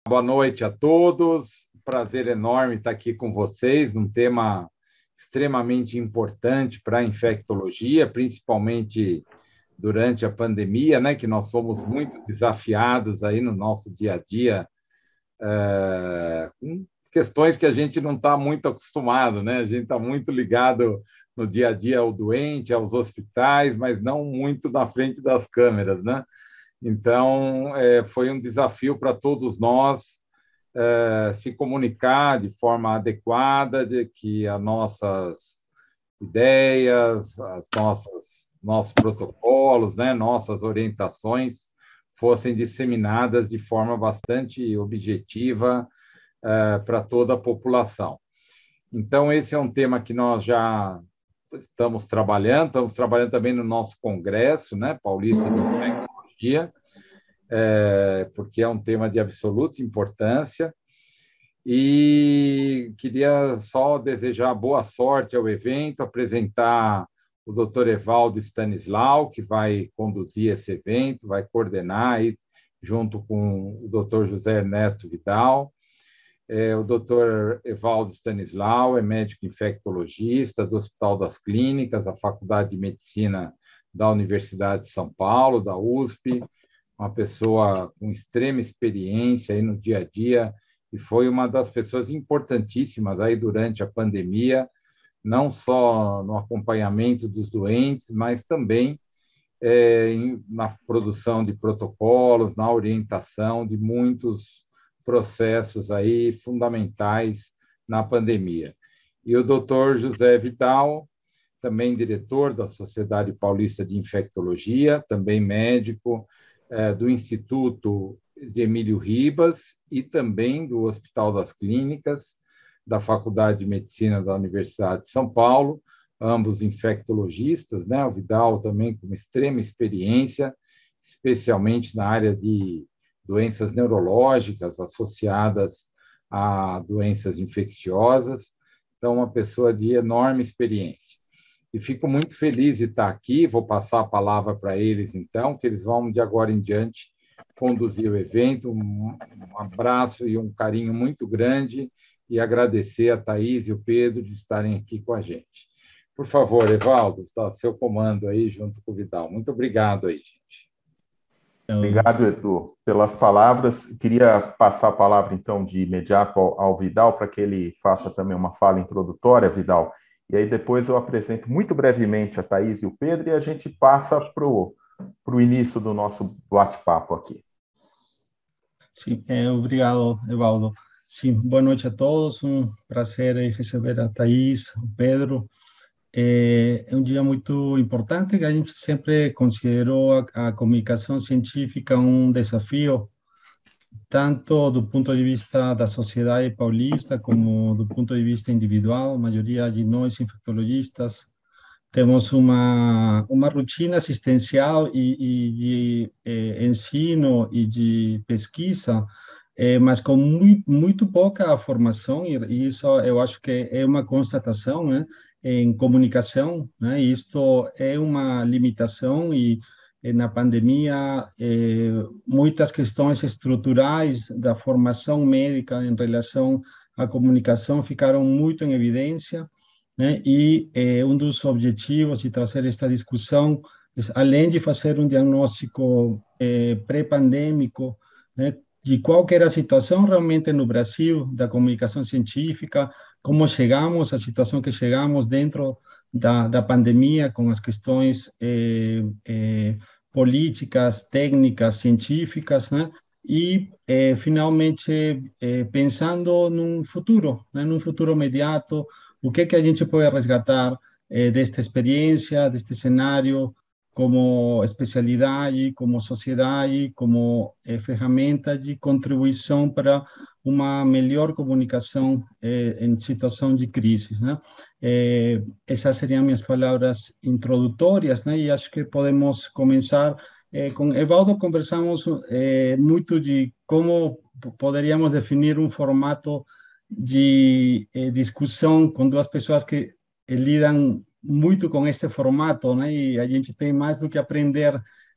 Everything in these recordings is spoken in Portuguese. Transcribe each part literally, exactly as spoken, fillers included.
Boa noite a todos. Prazer enorme estar aqui com vocês num tema extremamente importante para a infectologia, principalmente durante a pandemia, né, que nós fomos muito desafiados aí no nosso dia a dia, é, com questões que a gente não está muito acostumado, né? A gente está muito ligado no dia a dia ao doente, aos hospitais, mas não muito na frente das câmeras, né? Então, é, foi um desafio para todos nós é, se comunicar de forma adequada, de que as nossas ideias, as nossas nossos protocolos, né, nossas orientações fossem disseminadas de forma bastante objetiva é, para toda a população. Então, esse é um tema que nós já estamos trabalhando, estamos trabalhando também no nosso congresso, né, Paulista de Infectologia, é, porque é um tema de absoluta importância, e queria só desejar boa sorte ao evento, apresentar o doutor Evaldo Stanislau, que vai conduzir esse evento, vai coordenar aí, junto com o doutor José Ernesto Vidal. É, o doutor Evaldo Stanislau é médico infectologista do Hospital das Clínicas, da Faculdade de Medicina da Universidade de São Paulo, da U S P, uma pessoa com extrema experiência aí no dia a dia, e foi uma das pessoas importantíssimas aí durante a pandemia, não só no acompanhamento dos doentes, mas também é, na produção de protocolos, na orientação de muitos processos aí fundamentais na pandemia. E o doutor José Vidal, também diretor da Sociedade Paulista de Infectologia, também médico é, do Instituto de Emílio Ribas e também do Hospital das Clínicas, da Faculdade de Medicina da Universidade de São Paulo, ambos infectologistas, né? O Vidal também com extrema experiência, especialmente na área de doenças neurológicas associadas a doenças infecciosas, então uma pessoa de enorme experiência. E fico muito feliz de estar aqui, vou passar a palavra para eles então, que eles vão de agora em diante conduzir o evento. Um abraço e um carinho muito grande e agradecer a Thaís e o Pedro de estarem aqui com a gente. Por favor, Evaldo, está seu comando aí junto com o Vidal. Muito obrigado aí, gente. Obrigado, Edu, pelas palavras. Queria passar a palavra, então, de imediato ao, ao Vidal, para que ele faça também uma fala introdutória, Vidal, e aí depois eu apresento muito brevemente a Thaís e o Pedro e a gente passa para o início do nosso bate-papo aqui. Sim, é, obrigado, Evaldo. Sim, boa noite a todos, um prazer receber a Thaís, o Pedro. É, é um dia muito importante, que a gente sempre considerou a, a comunicação científica um desafio, tanto do ponto de vista da sociedade paulista, como do ponto de vista individual. A maioria de nós, infectologistas, temos uma, uma rotina assistencial e, e de eh, ensino e de pesquisa, eh, mas com muito, muito pouca formação, e, e isso eu acho que é uma constatação, né, em comunicação, né? Isto é uma limitação e, e na pandemia, eh, muitas questões estruturais da formação médica em relação à comunicação ficaram muito em evidência, né? E eh, um dos objetivos de trazer esta discussão, é, além de fazer um diagnóstico eh, pré-pandêmico, né, de qual que era a situação realmente no Brasil da comunicação científica, como chegamos à situação que chegamos dentro da, da pandemia, com as questões eh, eh, políticas, técnicas, científicas, né? E, eh, finalmente, eh, pensando num futuro, né, num futuro imediato, o que que a gente pode resgatar eh, desta experiência, deste cenário, como especialidade, como sociedade, como eh, ferramenta de contribuição para uma melhor comunicação eh, em situação de crise, né? Eh, essas seriam minhas palavras introdutórias, né? E acho que podemos começar eh, com Evaldo. Conversamos eh, muito de como poderíamos definir um formato de eh, discussão com duas pessoas que eh, lidam muito com este formato, né? E a gente tem mais do que aprender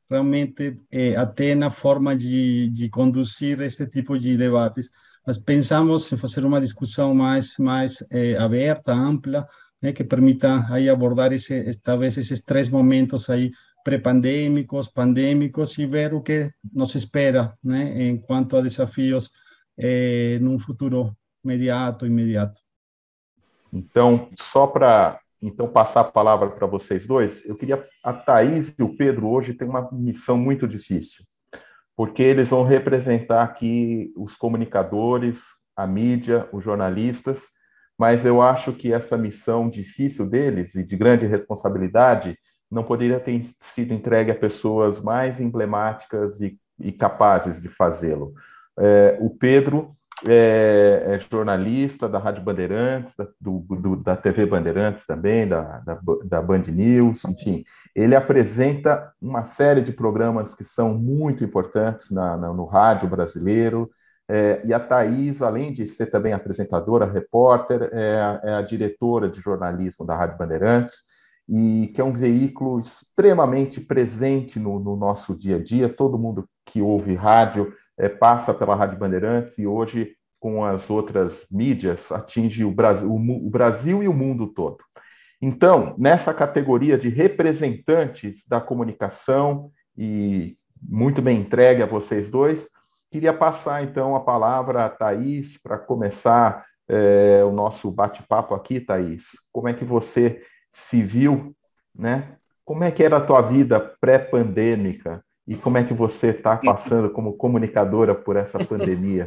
realmente, é, até na forma de, de conduzir esse tipo de debates. Mas pensamos em fazer uma discussão mais, mais é, aberta, ampla, né, que permita aí abordar esse, talvez esses três momentos aí pré-pandêmicos, pandêmicos e ver o que nos espera, né, em quanto a desafios é, num futuro imediato, imediato. Então, só para então passar a palavra para vocês dois, eu queria a Thaís e o Pedro hoje têm uma missão muito difícil, porque eles vão representar aqui os comunicadores, a mídia, os jornalistas, mas eu acho que essa missão difícil deles e de grande responsabilidade não poderia ter sido entregue a pessoas mais emblemáticas e, e capazes de fazê-lo. É, o Pedro é, é jornalista da Rádio Bandeirantes, da, do, do, da T V Bandeirantes também, da, da, da Band News, enfim. Ele apresenta uma série de programas que são muito importantes na, na, no rádio brasileiro. É, e a Thaís, além de ser também apresentadora, repórter, é a, é a diretora de jornalismo da Rádio Bandeirantes, e que é um veículo extremamente presente no, no nosso dia a dia. Todo mundo que ouve rádio é, passa pela Rádio Bandeirantes e hoje, com as outras mídias, atinge o Brasil, o, o Brasil e o mundo todo. Então, nessa categoria de representantes da comunicação, e muito bem entregue a vocês dois, queria passar, então, a palavra a Thaís para começar é, o nosso bate-papo aqui, Thaís. Como é que você se viu, né? Como é que era a tua vida pré-pandêmica e como é que você está passando como comunicadora por essa pandemia?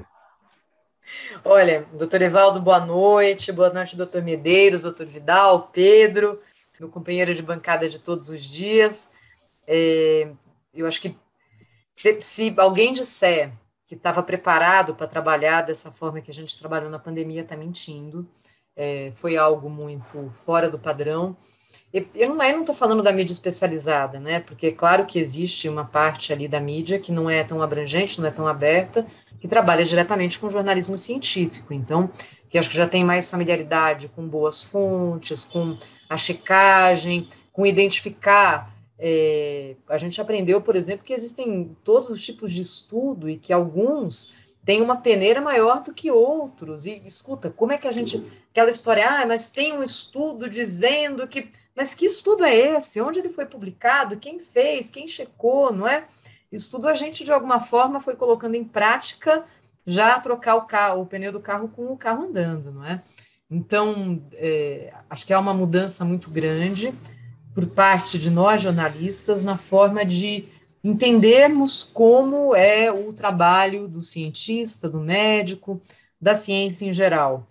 Olha, doutor Evaldo, boa noite. Boa noite, doutor Medeiros, doutor Vidal, Pedro, meu companheiro de bancada de todos os dias. É, eu acho que se, se alguém disser que estava preparado para trabalhar dessa forma que a gente trabalhou na pandemia, está mentindo. É, foi algo muito fora do padrão. Eu não estou falando da mídia especializada, né? Porque é claro que existe uma parte ali da mídia que não é tão abrangente, não é tão aberta, que trabalha diretamente com jornalismo científico. Então, que acho que já tem mais familiaridade com boas fontes, com a checagem, com identificar. É, a gente aprendeu, por exemplo, que existem todos os tipos de estudo e que alguns têm uma peneira maior do que outros. E, escuta, como é que a gente... Aquela história, ah, mas tem um estudo dizendo que... Mas que estudo é esse? Onde ele foi publicado? Quem fez? Quem checou? Não é? Isso tudo a gente, de alguma forma, foi colocando em prática já trocar o, carro, o pneu do carro com o carro andando, não é? Então, é, acho que é uma mudança muito grande por parte de nós, jornalistas, na forma de entendermos como é o trabalho do cientista, do médico, da ciência em geral.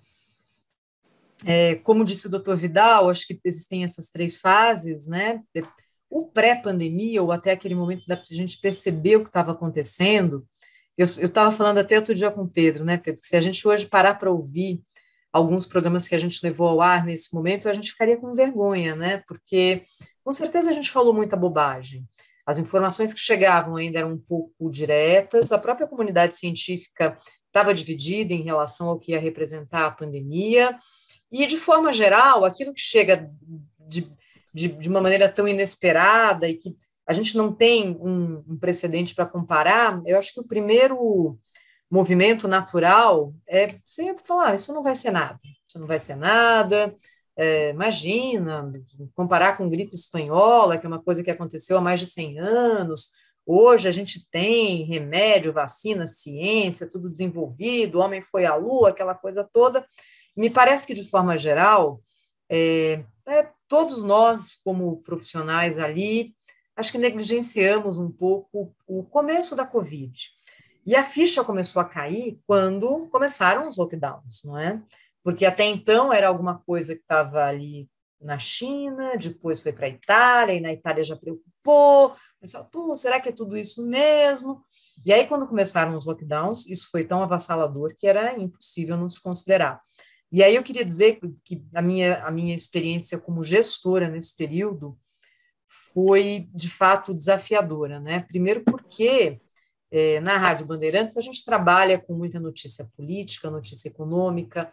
É, como disse o doutor Vidal, acho que existem essas três fases, né? O pré-pandemia, ou até aquele momento da gente perceber o que estava acontecendo. Eu estava falando até outro dia com o Pedro, né, Pedro, que se a gente hoje parar para ouvir alguns programas que a gente levou ao ar nesse momento, a gente ficaria com vergonha, né? Porque com certeza a gente falou muita bobagem. As informações que chegavam ainda eram um pouco diretas, a própria comunidade científica estava dividida em relação ao que ia representar a pandemia. E, de forma geral, aquilo que chega de, de, de uma maneira tão inesperada e que a gente não tem um, um precedente para comparar, eu acho que o primeiro movimento natural é sempre falar, isso não vai ser nada, isso não vai ser nada, é, imagina, comparar com gripe espanhola, que é uma coisa que aconteceu há mais de cem anos, hoje a gente tem remédio, vacina, ciência, tudo desenvolvido, o homem foi à lua, aquela coisa toda. Me parece que, de forma geral, é, é, todos nós, como profissionais ali, acho que negligenciamos um pouco o começo da Covid. E a ficha começou a cair quando começaram os lockdowns, não é? Porque até então era alguma coisa que estava ali na China, depois foi para a Itália, e na Itália já preocupou, pensava, pô, será que é tudo isso mesmo? E aí, quando começaram os lockdowns, isso foi tão avassalador que era impossível não se considerar. E aí eu queria dizer que a minha, a minha experiência como gestora nesse período foi, de fato, desafiadora, né? Primeiro porque é, na Rádio Bandeirantes a gente trabalha com muita notícia política, notícia econômica,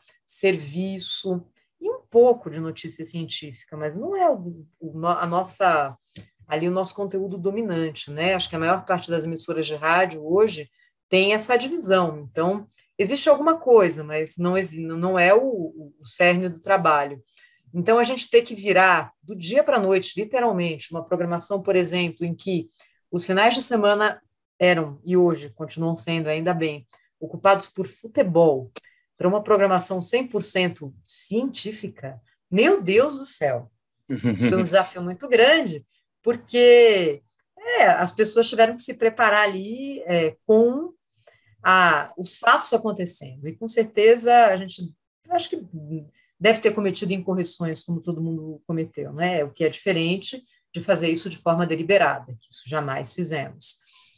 serviço e um pouco de notícia científica, mas não é o, o, a nossa ali o nosso conteúdo dominante, né? Acho que a maior parte das emissoras de rádio hoje tem essa divisão. Então, existe alguma coisa, mas não, não é o, o cerne do trabalho. Então, a gente tem que virar do dia para a noite, literalmente, uma programação, por exemplo, em que os finais de semana eram, e hoje continuam sendo, ainda bem, ocupados por futebol, para uma programação cem por cento científica, meu Deus do céu, foi um desafio muito grande, porque é, as pessoas tiveram que se preparar ali é, com a, os fatos acontecendo, e com certeza a gente, acho que deve ter cometido incorreções, como todo mundo cometeu, né? O que é diferente de fazer isso de forma deliberada, que isso jamais fizemos.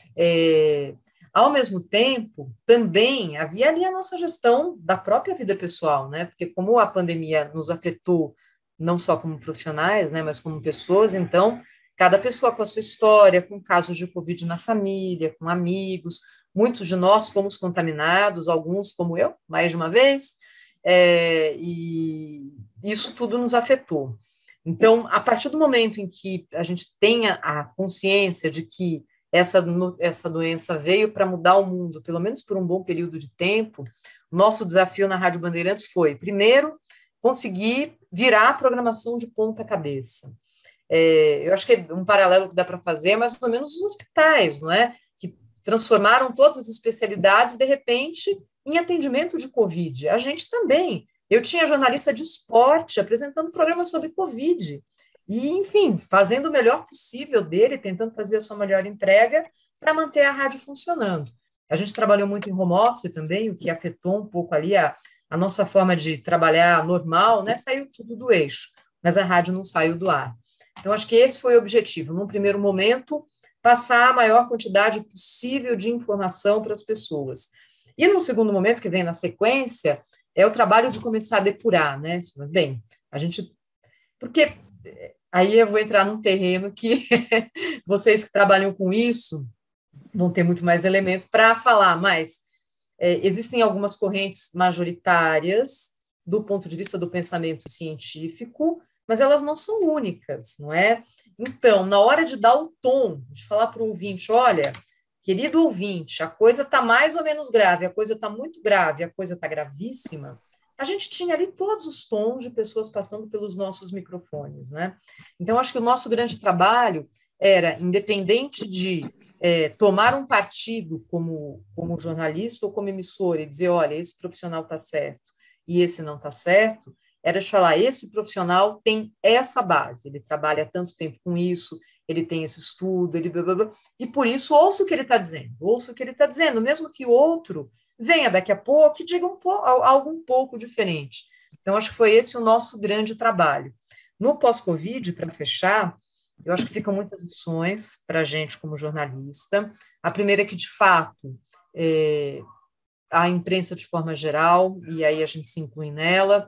É, ao mesmo tempo, também havia ali a nossa gestão da própria vida pessoal, né? Porque como a pandemia nos afetou, não só como profissionais, né, mas como pessoas, então, cada pessoa com a sua história, com casos de Covid na família, com amigos, muitos de nós fomos contaminados, alguns, como eu, mais de uma vez, é, e isso tudo nos afetou. Então, a partir do momento em que a gente tenha a consciência de que essa, essa doença veio para mudar o mundo, pelo menos por um bom período de tempo, nosso desafio na Rádio Bandeirantes foi, primeiro, conseguir virar a programação de ponta cabeça. É, eu acho que um paralelo que dá para fazer é mais ou menos os hospitais, não é? Que transformaram todas as especialidades, de repente, em atendimento de Covid. A gente também. Eu tinha jornalista de esporte apresentando programas sobre Covid. E, enfim, fazendo o melhor possível dele, tentando fazer a sua melhor entrega para manter a rádio funcionando. A gente trabalhou muito em home office também, o que afetou um pouco ali a, a nossa forma de trabalhar normal, né? Saiu tudo do eixo, mas a rádio não saiu do ar. Então, acho que esse foi o objetivo. Num primeiro momento, passar a maior quantidade possível de informação para as pessoas. E no segundo momento, que vem na sequência, é o trabalho de começar a depurar, né? Bem, a gente... Porque aí eu vou entrar num terreno que vocês que trabalham com isso vão ter muito mais elemento para falar, mas é, existem algumas correntes majoritárias do ponto de vista do pensamento científico, mas elas não são únicas, não é? Então, na hora de dar o tom, de falar para o ouvinte, olha, querido ouvinte, a coisa está mais ou menos grave, a coisa está muito grave, a coisa está gravíssima, a gente tinha ali todos os tons de pessoas passando pelos nossos microfones, né? Então, acho que o nosso grande trabalho era, independente de é, tomar um partido como, como jornalista ou como emissora e dizer, olha, esse profissional está certo e esse não está certo, era de falar, esse profissional tem essa base, ele trabalha há tanto tempo com isso, ele tem esse estudo, ele blá, blá, blá, e por isso ouça o que ele está dizendo, ouça o que ele está dizendo, mesmo que o outro venha daqui a pouco e diga um pouco, algo um pouco diferente. Então, acho que foi esse o nosso grande trabalho. No pós-Covid, para fechar, eu acho que ficam muitas lições para a gente como jornalista. A primeira é que, de fato, é, a imprensa de forma geral, e aí a gente se inclui nela,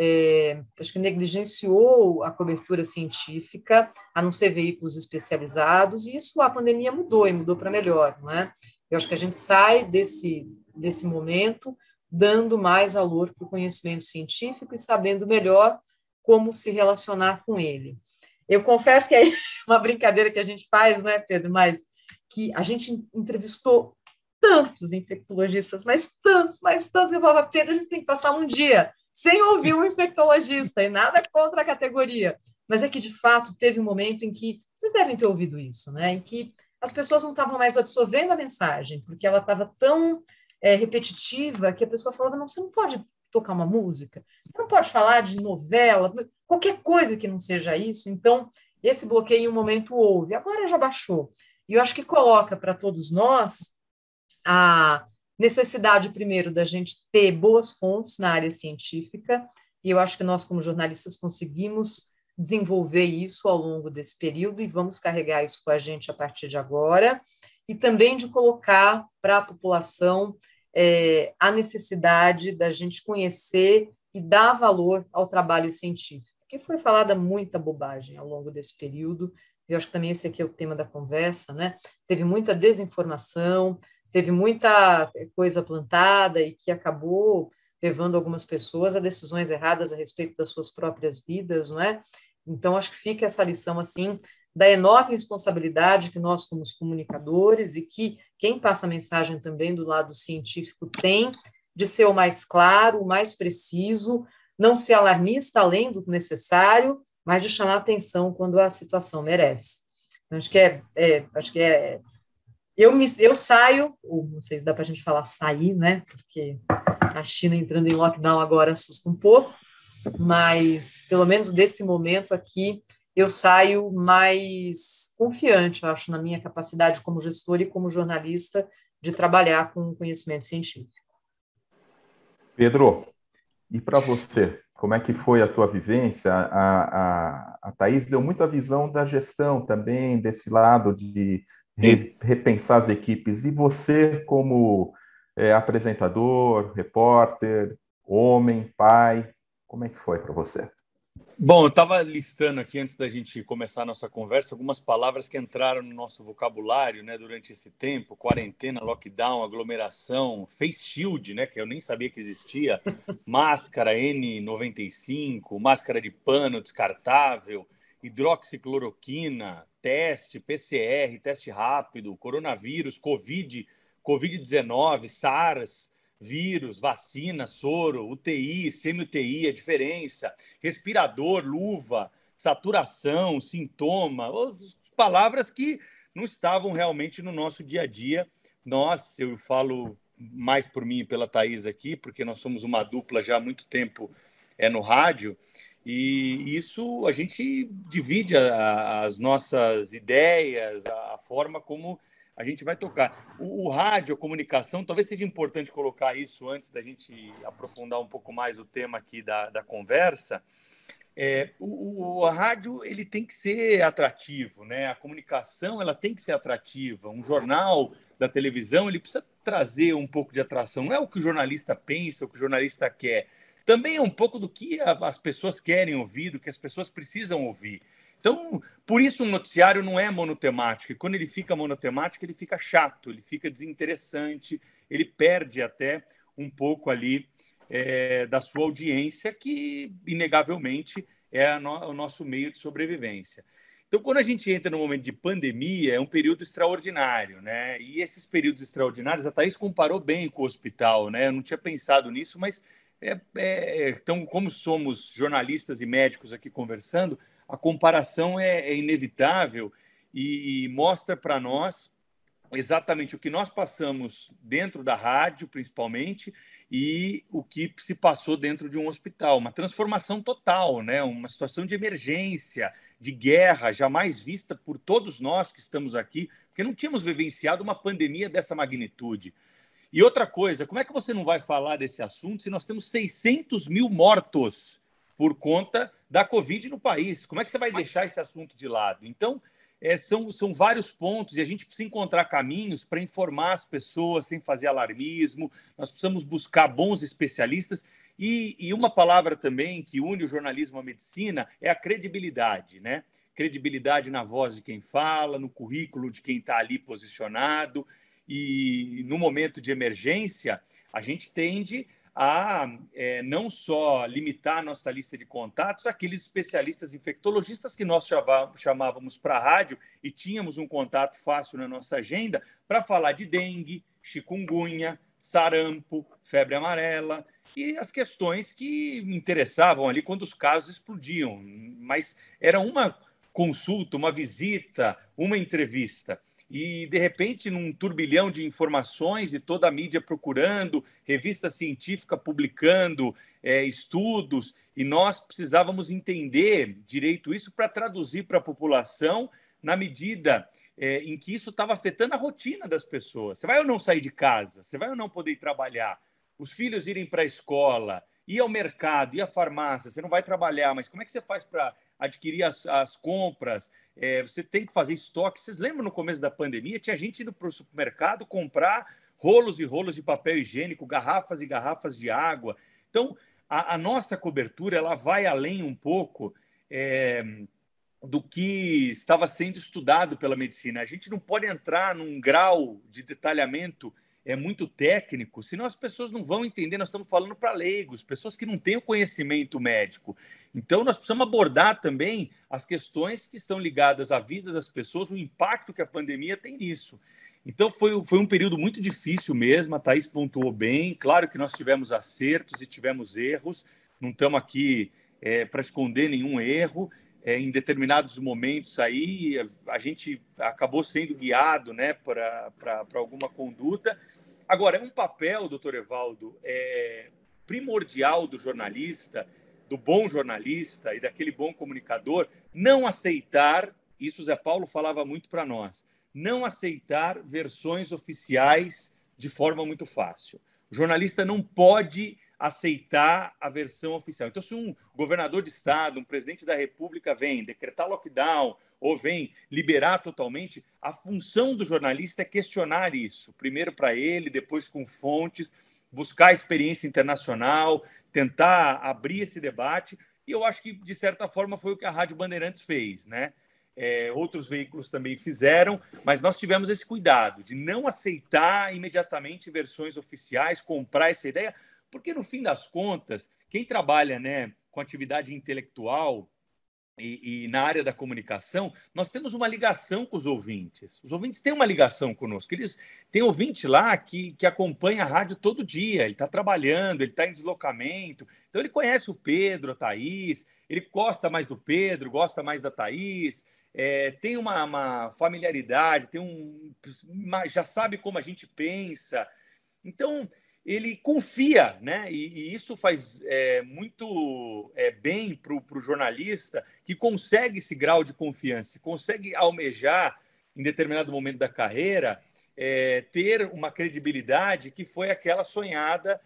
é, acho que negligenciou a cobertura científica, a não ser veículos especializados, e isso a pandemia mudou, e mudou para melhor, não é? Eu acho que a gente sai desse, desse momento dando mais valor para o conhecimento científico e sabendo melhor como se relacionar com ele. Eu confesso que é uma brincadeira que a gente faz, né, Pedro, mas que a gente entrevistou tantos infectologistas, mas tantos, mas tantos, eu falava, Pedro, a gente tem que passar um dia sem ouvir um infectologista, e nada contra a categoria, mas é que, de fato, teve um momento em que, vocês devem ter ouvido isso, né, em que as pessoas não estavam mais absorvendo a mensagem, porque ela estava tão é, repetitiva que a pessoa falava, não, você não pode tocar uma música, você não pode falar de novela, qualquer coisa que não seja isso. Então, esse bloqueio em um momento houve, agora já baixou. E eu acho que coloca para todos nós a necessidade, primeiro, da gente ter boas fontes na área científica, e eu acho que nós, como jornalistas, conseguimos desenvolver isso ao longo desse período e vamos carregar isso com a gente a partir de agora, e também de colocar para a população é, a necessidade da gente conhecer e dar valor ao trabalho científico, porque foi falada muita bobagem ao longo desse período, eu acho que também esse aqui é o tema da conversa, né? Teve muita desinformação, teve muita coisa plantada e que acabou levando algumas pessoas a decisões erradas a respeito das suas próprias vidas, não é? Então, acho que fica essa lição, assim, da enorme responsabilidade que nós, como os comunicadores, e que quem passa a mensagem também do lado científico tem, de ser o mais claro, o mais preciso, não ser alarmista além do necessário, mas de chamar atenção quando a situação merece. Então, acho que é, é, acho que é eu, me, eu saio, ou não sei se dá para a gente falar sair, né? Porque a China entrando em lockdown agora assusta um pouco, mas pelo menos desse momento aqui eu saio mais confiante, eu acho, na minha capacidade como gestora e como jornalista de trabalhar com conhecimento científico. Pedro, e para você, como é que foi a tua vivência? A, a, a Thaís deu muita visão da gestão também, desse lado de re, repensar as equipes. E você, como é, apresentador, repórter, homem, pai, como é que foi para você? Bom, eu estava listando aqui, antes da gente começar a nossa conversa, algumas palavras que entraram no nosso vocabulário, né, durante esse tempo: quarentena, lockdown, aglomeração, face shield, né, que eu nem sabia que existia, máscara N noventa e cinco, máscara de pano descartável, hidroxicloroquina, teste, P C R, teste rápido, coronavírus, Covid, Covid dezenove, SARS, vírus, vacina, soro, U T I, semi-U T I, a diferença, respirador, luva, saturação, sintoma, palavras que não estavam realmente no nosso dia a dia. Nós, eu falo mais por mim e pela Thaís aqui, porque nós somos uma dupla já há muito tempo é, no rádio, e isso a gente divide a, as nossas ideias, a, a forma como a gente vai tocar. O, o rádio, a comunicação, talvez seja importante colocar isso antes da gente aprofundar um pouco mais o tema aqui da, da conversa. É, o, o a rádio ele tem que ser atrativo, né? A comunicação ela tem que ser atrativa. Um jornal da televisão ele precisa trazer um pouco de atração. Não é o que o jornalista pensa, o que o jornalista quer. Também é um pouco do que a, as pessoas querem ouvir, do que as pessoas precisam ouvir. Então, por isso um noticiário não é monotemático. E quando ele fica monotemático, ele fica chato, ele fica desinteressante, ele perde até um pouco ali é, da sua audiência, que, inegavelmente, é a no, o nosso meio de sobrevivência. Então, quando a gente entra no momento de pandemia, é um período extraordinário, né? E esses períodos extraordinários, a Thaís comparou bem com o hospital, né? Eu não tinha pensado nisso, mas... É, é, então, como somos jornalistas e médicos aqui conversando, a comparação é, é inevitável e, e mostra para nós exatamente o que nós passamos dentro da rádio, principalmente, e o que se passou dentro de um hospital. Uma transformação total, né? Uma situação de emergência, de guerra, jamais vista por todos nós que estamos aqui, porque não tínhamos vivenciado uma pandemia dessa magnitude. E outra coisa, como é que você não vai falar desse assunto se nós temos seiscentos mil mortos por conta da Covid no país? Como é que você vai deixar esse assunto de lado? Então, é, são, são vários pontos e a gente precisa encontrar caminhos para informar as pessoas sem fazer alarmismo. Nós precisamos buscar bons especialistas. E, e uma palavra também que une o jornalismo à medicina é a credibilidade, né? Credibilidade na voz de quem fala, no currículo de quem está ali posicionado. E no momento de emergência, a gente tende a é, não só limitar a nossa lista de contatos àqueles especialistas infectologistas que nós chamávamos para a rádio e tínhamos um contato fácil na nossa agenda para falar de dengue, chikungunya, sarampo, febre amarela e as questões que me interessavam ali quando os casos explodiam. Mas era uma consulta, uma visita, uma entrevista. E, de repente, num turbilhão de informações e toda a mídia procurando, revista científica publicando é, estudos, e nós precisávamos entender direito isso para traduzir para a população na medida é, em que isso estava afetando a rotina das pessoas. Você vai ou não sair de casa? Você vai ou não poder ir trabalhar? Os filhos irem para a escola, ir ao mercado, ir à farmácia, você não vai trabalhar, mas como é que você faz para adquirir as, as compras? É, você tem que fazer estoque. Vocês lembram no começo da pandemia? Tinha gente indo para o supermercado comprar rolos e rolos de papel higiênico, garrafas e garrafas de água. Então, a, a nossa cobertura ela vai além um pouco é, do que estava sendo estudado pela medicina. A gente não pode entrar num grau de detalhamento é muito técnico, senão as pessoas não vão entender. Nós estamos falando para leigos, pessoas que não têm o conhecimento médico. Então, nós precisamos abordar também as questões que estão ligadas à vida das pessoas, o impacto que a pandemia tem nisso. Então, foi, foi um período muito difícil mesmo, a Thaís pontuou bem. Claro que nós tivemos acertos e tivemos erros, não estamos aqui é, para esconder nenhum erro. É, em determinados momentos aí, a gente acabou sendo guiado, né, para alguma conduta. Agora, é um papel, doutor Evaldo, é, primordial do jornalista, do bom jornalista e daquele bom comunicador, não aceitar, isso Zé Paulo falava muito para nós, não aceitar versões oficiais de forma muito fácil. O jornalista não pode aceitar a versão oficial. Então, se um governador de estado, um presidente da República vem decretar lockdown ou vem liberar totalmente, a função do jornalista é questionar isso. Primeiro para ele, depois com fontes, buscar experiência internacional, tentar abrir esse debate. E eu acho que, de certa forma, foi o que a Rádio Bandeirantes fez, né? É, outros veículos também fizeram, mas nós tivemos esse cuidado de não aceitar imediatamente versões oficiais, comprar essa ideia, porque, no fim das contas, quem trabalha, né, com atividade intelectual e, e na área da comunicação, nós temos uma ligação com os ouvintes. Os ouvintes têm uma ligação conosco. Eles têm ouvinte lá que, que acompanha a rádio todo dia. Ele está trabalhando, ele está em deslocamento. Então, ele conhece o Pedro, a Thaís, ele gosta mais do Pedro, gosta mais da Thaís, é, tem uma, uma familiaridade, tem um, uma, já sabe como a gente pensa. Então, ele confia, né? E, e isso faz é, muito é, bem para o jornalista, que consegue esse grau de confiança, consegue almejar, em determinado momento da carreira, é, ter uma credibilidade que foi aquela sonhada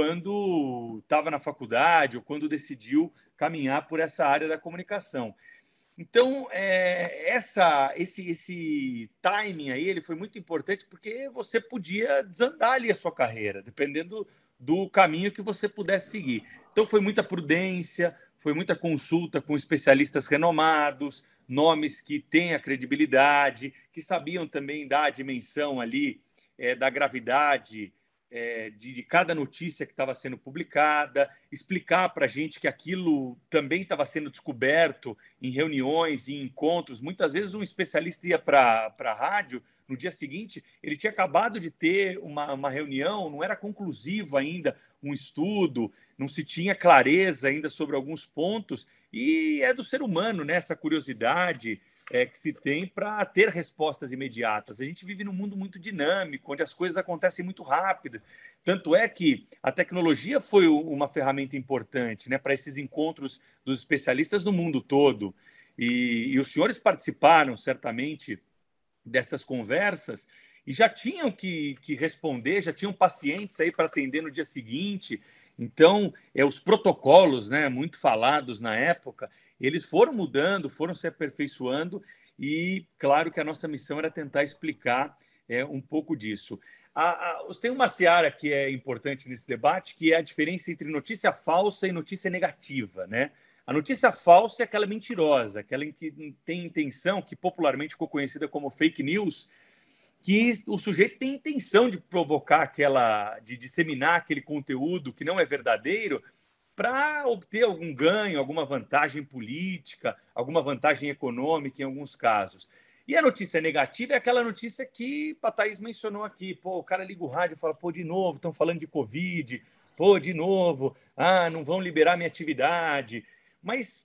quando estava na faculdade ou quando decidiu caminhar por essa área da comunicação. Então, é, essa, esse, esse timing aí, ele foi muito importante porque você podia desandar ali a sua carreira, dependendo do caminho que você pudesse seguir. Então, foi muita prudência, foi muita consulta com especialistas renomados, nomes que têm a credibilidade, que sabiam também dar a dimensão ali é, da gravidade É, de, de cada notícia que estava sendo publicada, explicar para a gente que aquilo também estava sendo descoberto em reuniões e encontros. Muitas vezes um especialista ia para a rádio, no dia seguinte ele tinha acabado de ter uma, uma reunião, não era conclusivo ainda um estudo, não se tinha clareza ainda sobre alguns pontos, e é do ser humano, né, essa curiosidade É, que se tem para ter respostas imediatas. A gente vive num mundo muito dinâmico, onde as coisas acontecem muito rápido. Tanto é que a tecnologia foi uma ferramenta importante, né, para esses encontros dos especialistas no mundo todo. E, e os senhores participaram, certamente, dessas conversas e já tinham que, que responder, já tinham pacientes aí para atender no dia seguinte. Então, é, os protocolos, né, muito falados na época, eles foram mudando, foram se aperfeiçoando e, claro, que a nossa missão era tentar explicar é, um pouco disso. A, a, tem uma seara que é importante nesse debate, que é a diferença entre notícia falsa e notícia negativa, né? A notícia falsa é aquela mentirosa, aquela que tem intenção, que popularmente ficou conhecida como fake news, que o sujeito tem intenção de provocar aquela, de disseminar aquele conteúdo que não é verdadeiro, para obter algum ganho, alguma vantagem política, alguma vantagem econômica em alguns casos. E a notícia negativa é aquela notícia que a Thaís mencionou aqui. Pô, o cara liga o rádio e fala, pô, de novo, estão falando de Covid, pô, de novo, ah, não vão liberar minha atividade. Mas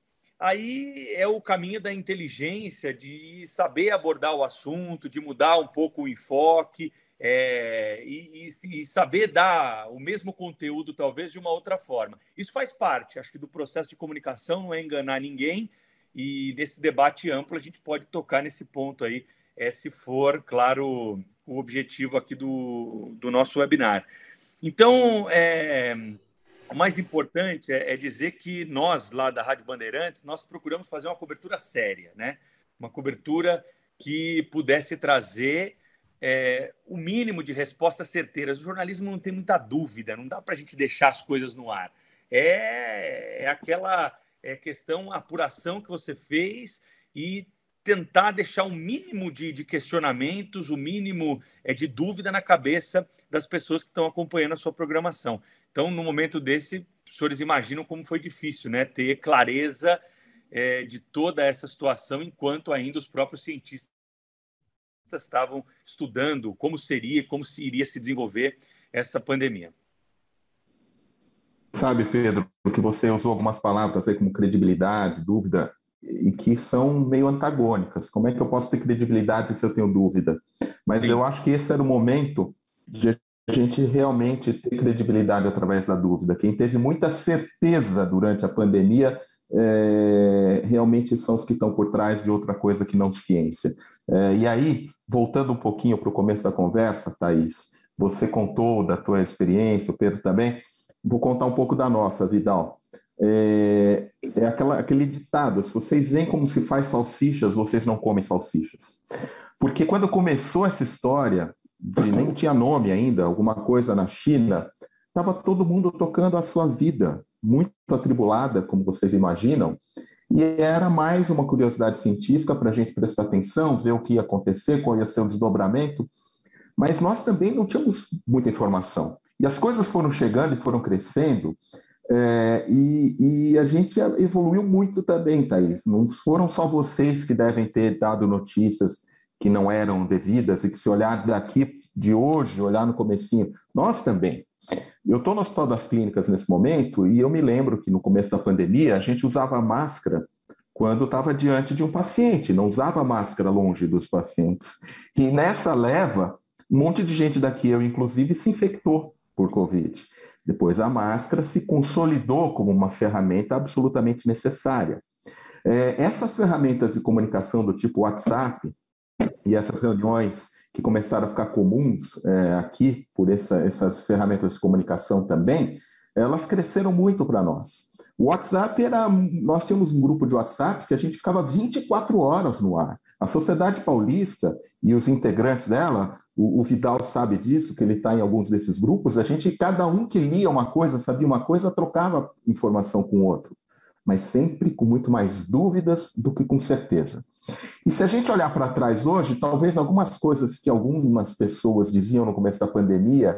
aí é o caminho da inteligência, de saber abordar o assunto, de mudar um pouco o enfoque, É, e, e saber dar o mesmo conteúdo, talvez, de uma outra forma. Isso faz parte, acho que, do processo de comunicação, não é enganar ninguém, e nesse debate amplo a gente pode tocar nesse ponto aí, é, se for, claro, o objetivo aqui do, do nosso webinar. Então, é, o mais importante é, é dizer que nós, lá da Rádio Bandeirantes, nós procuramos fazer uma cobertura séria, né? Uma cobertura que pudesse trazer É, o mínimo de respostas certeiras. O jornalismo não tem muita dúvida, não dá para a gente deixar as coisas no ar. É, é aquela é questão, apuração que você fez e tentar deixar um mínimo de, de questionamentos, o mínimo é, de dúvida na cabeça das pessoas que estão acompanhando a sua programação. Então, no momento desse, os senhores imaginam como foi difícil, né, ter clareza é, de toda essa situação, enquanto ainda os próprios cientistas estavam estudando como seria, como se iria se desenvolver essa pandemia. Sabe, Pedro, que você usou algumas palavras aí como credibilidade, dúvida, e que são meio antagônicas. Como é que eu posso ter credibilidade se eu tenho dúvida? Mas Sim. eu acho que esse era o momento de a gente realmente ter credibilidade através da dúvida. Quem teve muita certeza durante a pandemia é, realmente são os que estão por trás de outra coisa que não ciência. É, e aí, voltando um pouquinho para o começo da conversa, Thaís, você contou da tua experiência, o Pedro também, vou contar um pouco da nossa, Vidal. É, é aquela, aquele ditado, se vocês veem como se faz salsichas, vocês não comem salsichas. Porque quando começou essa história, de nem tinha nome ainda, alguma coisa na China, estava todo mundo tocando a sua vida, muito atribulada, como vocês imaginam, e era mais uma curiosidade científica para a gente prestar atenção, ver o que ia acontecer, qual ia ser o desdobramento, mas nós também não tínhamos muita informação. E as coisas foram chegando e foram crescendo, é, e, e a gente evoluiu muito também, Thaís. Não foram só vocês que devem ter dado notícias que não eram devidas e que se olhar daqui de hoje, olhar no comecinho, nós também. Eu estou no Hospital das Clínicas nesse momento e eu me lembro que no começo da pandemia a gente usava máscara quando estava diante de um paciente, não usava máscara longe dos pacientes. E nessa leva, um monte de gente daqui, eu inclusive, se infectou por Covid. Depois a máscara se consolidou como uma ferramenta absolutamente necessária. É, essas ferramentas de comunicação do tipo WhatsApp e essas reuniões que começaram a ficar comuns é, aqui, por essa, essas ferramentas de comunicação também, elas cresceram muito para nós. O WhatsApp era... Nós tínhamos um grupo de WhatsApp que a gente ficava vinte e quatro horas no ar. A Sociedade Paulista e os integrantes dela, o, o Vidal sabe disso, que ele está em alguns desses grupos, a gente, cada um que lia uma coisa, sabia uma coisa, trocava informação com o outro, mas sempre com muito mais dúvidas do que com certeza. E se a gente olhar para trás hoje, talvez algumas coisas que algumas pessoas diziam no começo da pandemia,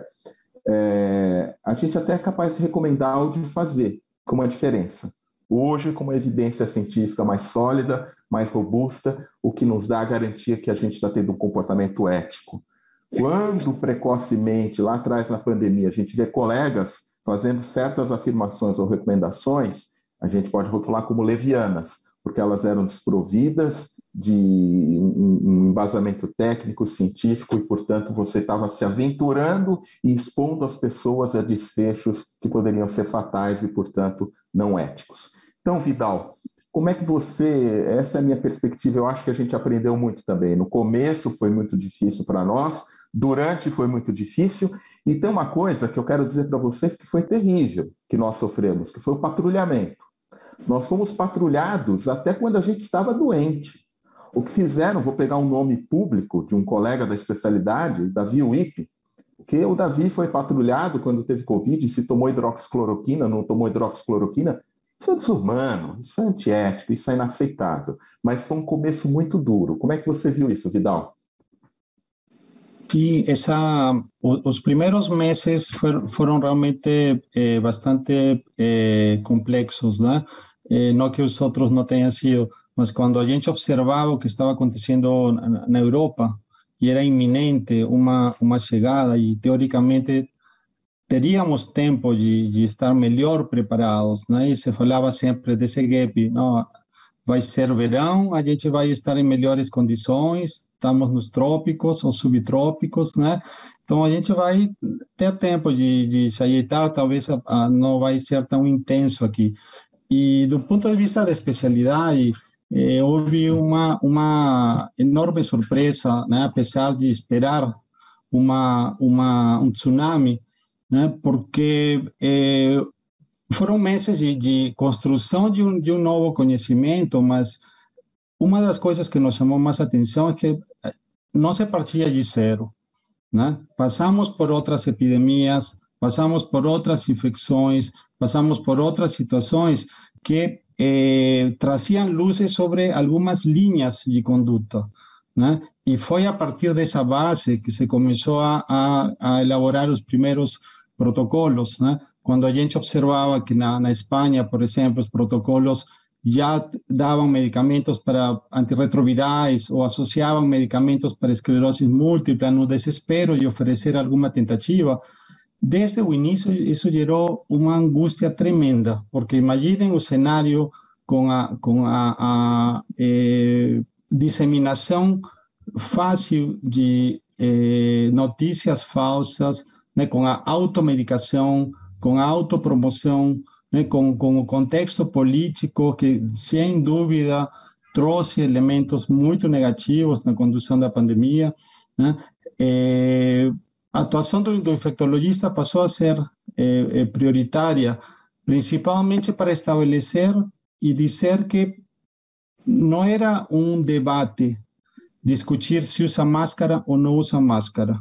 é, a gente até é capaz de recomendar ou de fazer, com uma diferença. Hoje, com uma evidência científica mais sólida, mais robusta, o que nos dá a garantia que a gente está tendo um comportamento ético. Quando precocemente, lá atrás na pandemia, a gente vê colegas fazendo certas afirmações ou recomendações, a gente pode rotular como levianas, porque elas eram desprovidas de um embasamento técnico, científico, e, portanto, você estava se aventurando e expondo as pessoas a desfechos que poderiam ser fatais e, portanto, não éticos. Então, Vidal, como é que você... Essa é a minha perspectiva, eu acho que a gente aprendeu muito também. No começo foi muito difícil para nós, durante foi muito difícil, e tem uma coisa que eu quero dizer para vocês que foi terrível, que nós sofremos, que foi o patrulhamento. Nós fomos patrulhados até quando a gente estava doente. O que fizeram, vou pegar um nome público de um colega da especialidade, Davi Wippe, que o Davi foi patrulhado quando teve Covid, se tomou hidroxicloroquina, não tomou hidroxicloroquina. Isso é desumano, isso é antiético, isso é inaceitável. Mas foi um começo muito duro. Como é que você viu isso, Vidal? Sí, esa, los primeros meses fueron, fueron realmente eh, bastante eh, complexos, ¿no? Eh, no que los otros no tengan sido, mas cuando a gente observaba o que estaba aconteciendo na, na Europa y era inminente uma, uma chegada y teoricamente teríamos tempo de, de estar melhor preparados, né? E se falava sempre desse gap, não, vai ser verão, a gente vai estar em melhores condições, estamos nos trópicos ou subtrópicos, né? Então a gente vai ter tempo de, de se ajeitar, talvez a, a, não vai ser tão intenso aqui. E do ponto de vista da especialidade, eh, houve uma, uma enorme surpresa, né? Apesar de esperar uma, uma, um tsunami, né? Porque eh, foram meses de, de construção de um, de um novo conhecimento, mas uma das coisas que nos chamou mais atenção é que não se partia de zero, né? Passamos por outras epidemias, passamos por outras infecções, passamos por outras situações que eh, traziam luzes sobre algumas linhas de conduta, né? E foi a partir dessa base que se começou a, a, a elaborar os primeiros protocolos, né? Quando a gente observava que na, na Espanha, por exemplo, os protocolos já davam medicamentos para antirretrovirais ou associavam medicamentos para esclerose múltipla no desespero de oferecer alguma tentativa. Desde o início, isso gerou uma angústia tremenda, porque imaginem o cenário com a, com a, a eh, disseminação fácil de eh, notícias falsas, né, com a automedicação, com a autopromoção, né, com, com o contexto político que, sem dúvida, trouxe elementos muito negativos na condução da pandemia, né? É, a atuação do, do infectologista passou a ser é, é, prioritária, principalmente para estabelecer e dizer que não era um debate discutir se usa máscara ou não usa máscara,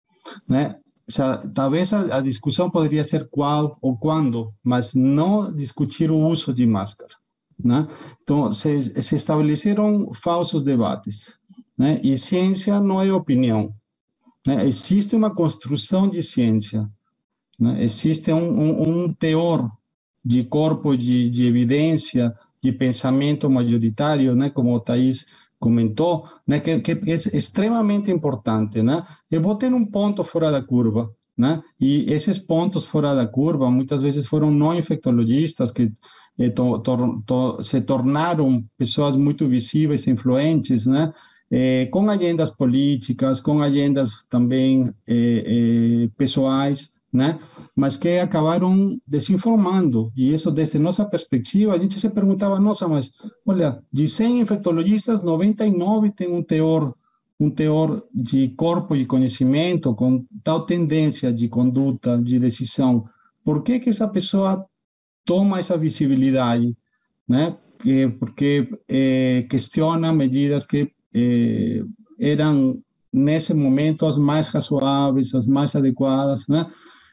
né? O sea, talvez a, a discussão poderia ser qual ou quando, mas não discutir o uso de máscara, né? Então, se, se estabeleceram falsos debates, né? E ciência não é opinião, né? Existe uma construção de ciência, né? Existe um, um, um teor de corpo de, de evidência, de pensamento majoritário, né? Como o Thaís comentou, né, que, que é extremamente importante, né? Eu vou ter um ponto fora da curva, né? E esses pontos fora da curva muitas vezes foram não infectologistas que eh, to, to, to, se tornaram pessoas muito visíveis e influentes, né? Eh, com agendas políticas, com agendas também eh, eh, pessoais, né? Mas que acabaram desinformando. E isso, desde nossa perspectiva, a gente se perguntava, nossa, mas, olha, de cem infectologistas, noventa e nove tem um teor, um teor de corpo de conhecimento com tal tendência de conduta, de decisão. Por que que essa pessoa toma essa visibilidade, né? Que, porque eh, questiona medidas que eh, eram, nesse momento, as mais razoáveis, as mais adequadas, né?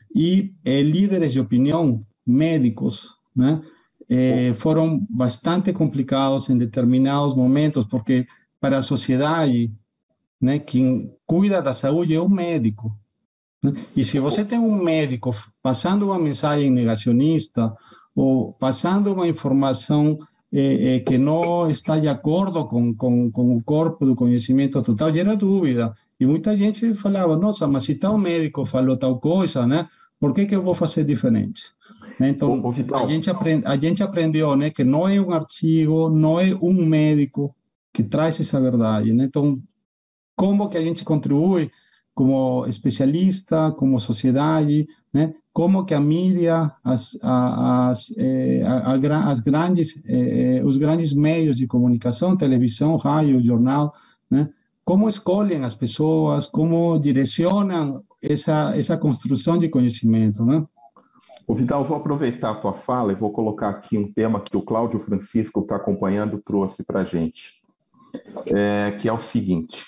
E eh, líderes de opinião, médicos, né, eh, foram bastante complicados em determinados momentos, porque para a sociedade, né, quem cuida da saúde é o médico, né? E se você tem um médico passando uma mensagem negacionista ou passando uma informação eh, eh, que não está de acordo com, com, com o corpo do conhecimento total, gera dúvida. E muita gente falava, nossa, mas se tal médico falou tal coisa, né? Por que que eu vou fazer diferente? Então, a gente, aprend, a gente aprendeu, né, que não é um artigo, não é um médico que traz essa verdade, né? Então, como que a gente contribui como especialista, como sociedade, né? Como que a mídia, as, as, eh, a, a, as grandes, eh, os grandes meios de comunicação, televisão, rádio, jornal, né? Como escolhem as pessoas, como direcionam essa, essa construção de conhecimento, né? Ô Vidal, vou aproveitar a tua fala e vou colocar aqui um tema que o Cláudio Francisco, que está acompanhando, trouxe para a gente, é, que é o seguinte.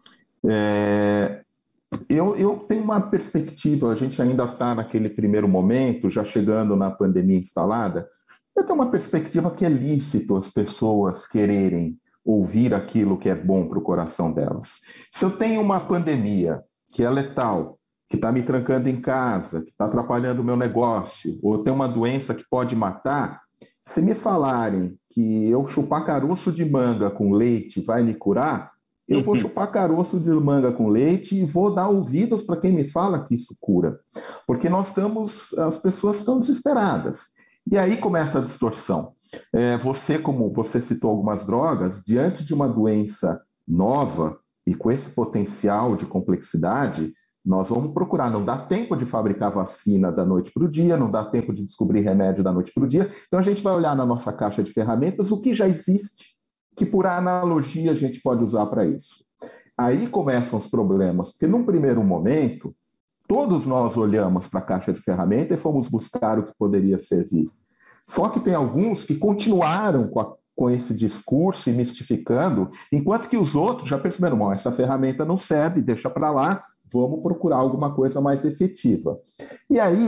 É, eu, eu tenho uma perspectiva, a gente ainda está naquele primeiro momento, já chegando na pandemia instalada, eu tenho uma perspectiva que é lícito as pessoas quererem ouvir aquilo que é bom para o coração delas. Se eu tenho uma pandemia que é letal, que está me trancando em casa, que está atrapalhando o meu negócio, ou tem uma doença que pode matar, se me falarem que eu chupar caroço de manga com leite vai me curar, eu vou chupar caroço de manga com leite e vou dar ouvidos para quem me fala que isso cura. Porque nós estamos, as pessoas estão desesperadas. E aí começa a distorção. É, você, como você citou algumas drogas, diante de uma doença nova e com esse potencial de complexidade, nós vamos procurar. Não dá tempo de fabricar vacina da noite para o dia, não dá tempo de descobrir remédio da noite para o dia. Então a gente vai olhar na nossa caixa de ferramentas o que já existe, que por analogia a gente pode usar para isso. Aí começam os problemas, porque num primeiro momento, todos nós olhamos para a caixa de ferramentas e fomos buscar o que poderia servir. Só que tem alguns que continuaram com, a, com esse discurso e mistificando, enquanto que os outros já perceberam, bom, essa ferramenta não serve, deixa para lá, vamos procurar alguma coisa mais efetiva. E aí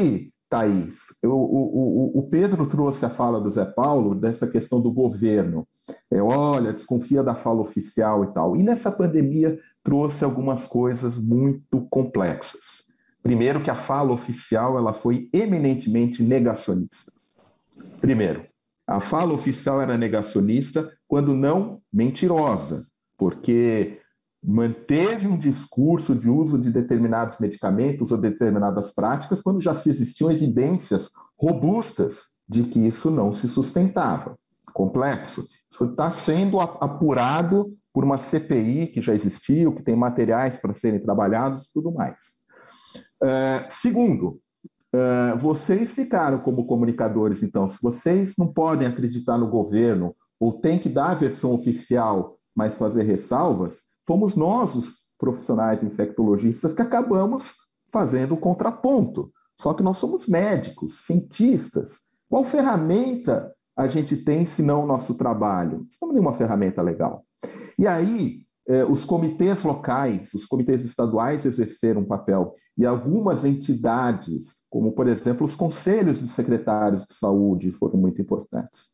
Thaís, eu, o, o, o Pedro trouxe a fala do Zé Paulo dessa questão do governo. É, olha, desconfia da fala oficial e tal. E nessa pandemia trouxe algumas coisas muito complexas. Primeiro, que a fala oficial ela foi eminentemente negacionista. Primeiro, a fala oficial era negacionista, quando não mentirosa, porque manteve um discurso de uso de determinados medicamentos ou determinadas práticas quando já se existiam evidências robustas de que isso não se sustentava. Complexo. Isso está sendo apurado por uma C P I que já existiu, que tem materiais para serem trabalhados e tudo mais. Uh, segundo, uh, vocês ficaram como comunicadores, então, se vocês não podem acreditar no governo ou têm que dar a versão oficial, mas fazer ressalvas, fomos nós, os profissionais infectologistas, que acabamos fazendo o contraponto. Só que nós somos médicos, cientistas. Qual ferramenta a gente tem, se não o nosso trabalho? Não temos nenhuma ferramenta legal. E aí, eh, os comitês locais, os comitês estaduais exerceram um papel, e algumas entidades, como, por exemplo, os conselhos de secretários de saúde, foram muito importantes.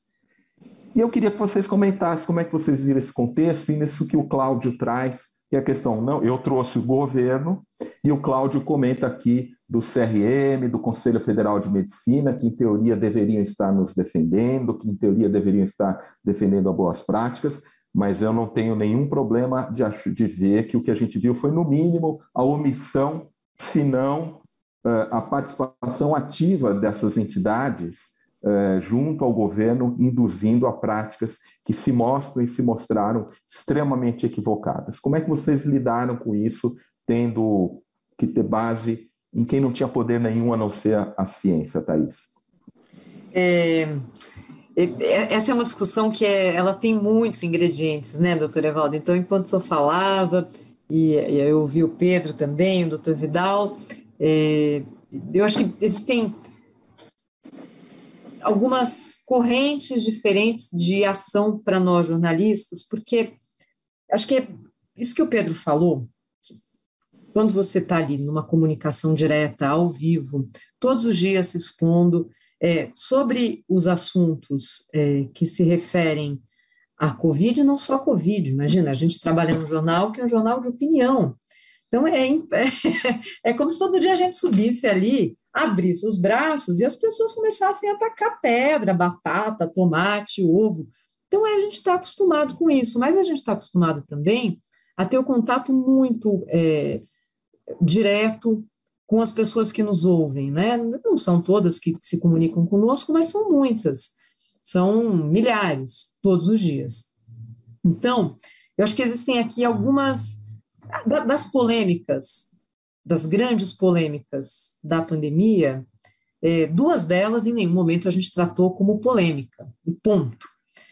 E eu queria que vocês comentassem como é que vocês viram esse contexto e nisso que o Cláudio traz, que é a questão, não, eu trouxe o governo, e o Cláudio comenta aqui do C R M, do Conselho Federal de Medicina, que em teoria deveriam estar nos defendendo, que em teoria deveriam estar defendendo as boas práticas, mas eu não tenho nenhum problema de, de ver que o que a gente viu foi, no mínimo, a omissão, se não a participação ativa dessas entidades Uh, junto ao governo, induzindo a práticas que se mostram e se mostraram extremamente equivocadas. Como é que vocês lidaram com isso, tendo que ter base em quem não tinha poder nenhum a não ser a, a ciência, Thaís? É, essa é uma discussão que é, ela tem muitos ingredientes, né, doutor Evaldo? Então, enquanto o senhor falava, e, e eu ouvi o Pedro também, o doutor Vidal, é, eu acho que existem algumas correntes diferentes de ação para nós jornalistas, porque acho que é isso que o Pedro falou, que quando você está ali numa comunicação direta, ao vivo, todos os dias se expondo é, sobre os assuntos é, que se referem à Covid, não só a Covid, imagina, a gente trabalha num jornal que é um jornal de opinião, então é, é, é como se todo dia a gente subisse ali, abrisse os braços e as pessoas começassem a atacar pedra, batata, tomate, ovo. Então a gente está acostumado com isso, mas a gente está acostumado também a ter o contato muito é, direto com as pessoas que nos ouvem, né? Não são todas que se comunicam conosco, mas são muitas, são milhares todos os dias. Então, eu acho que existem aqui algumas das polêmicas, das grandes polêmicas da pandemia, é, duas delas em nenhum momento a gente tratou como polêmica, e ponto.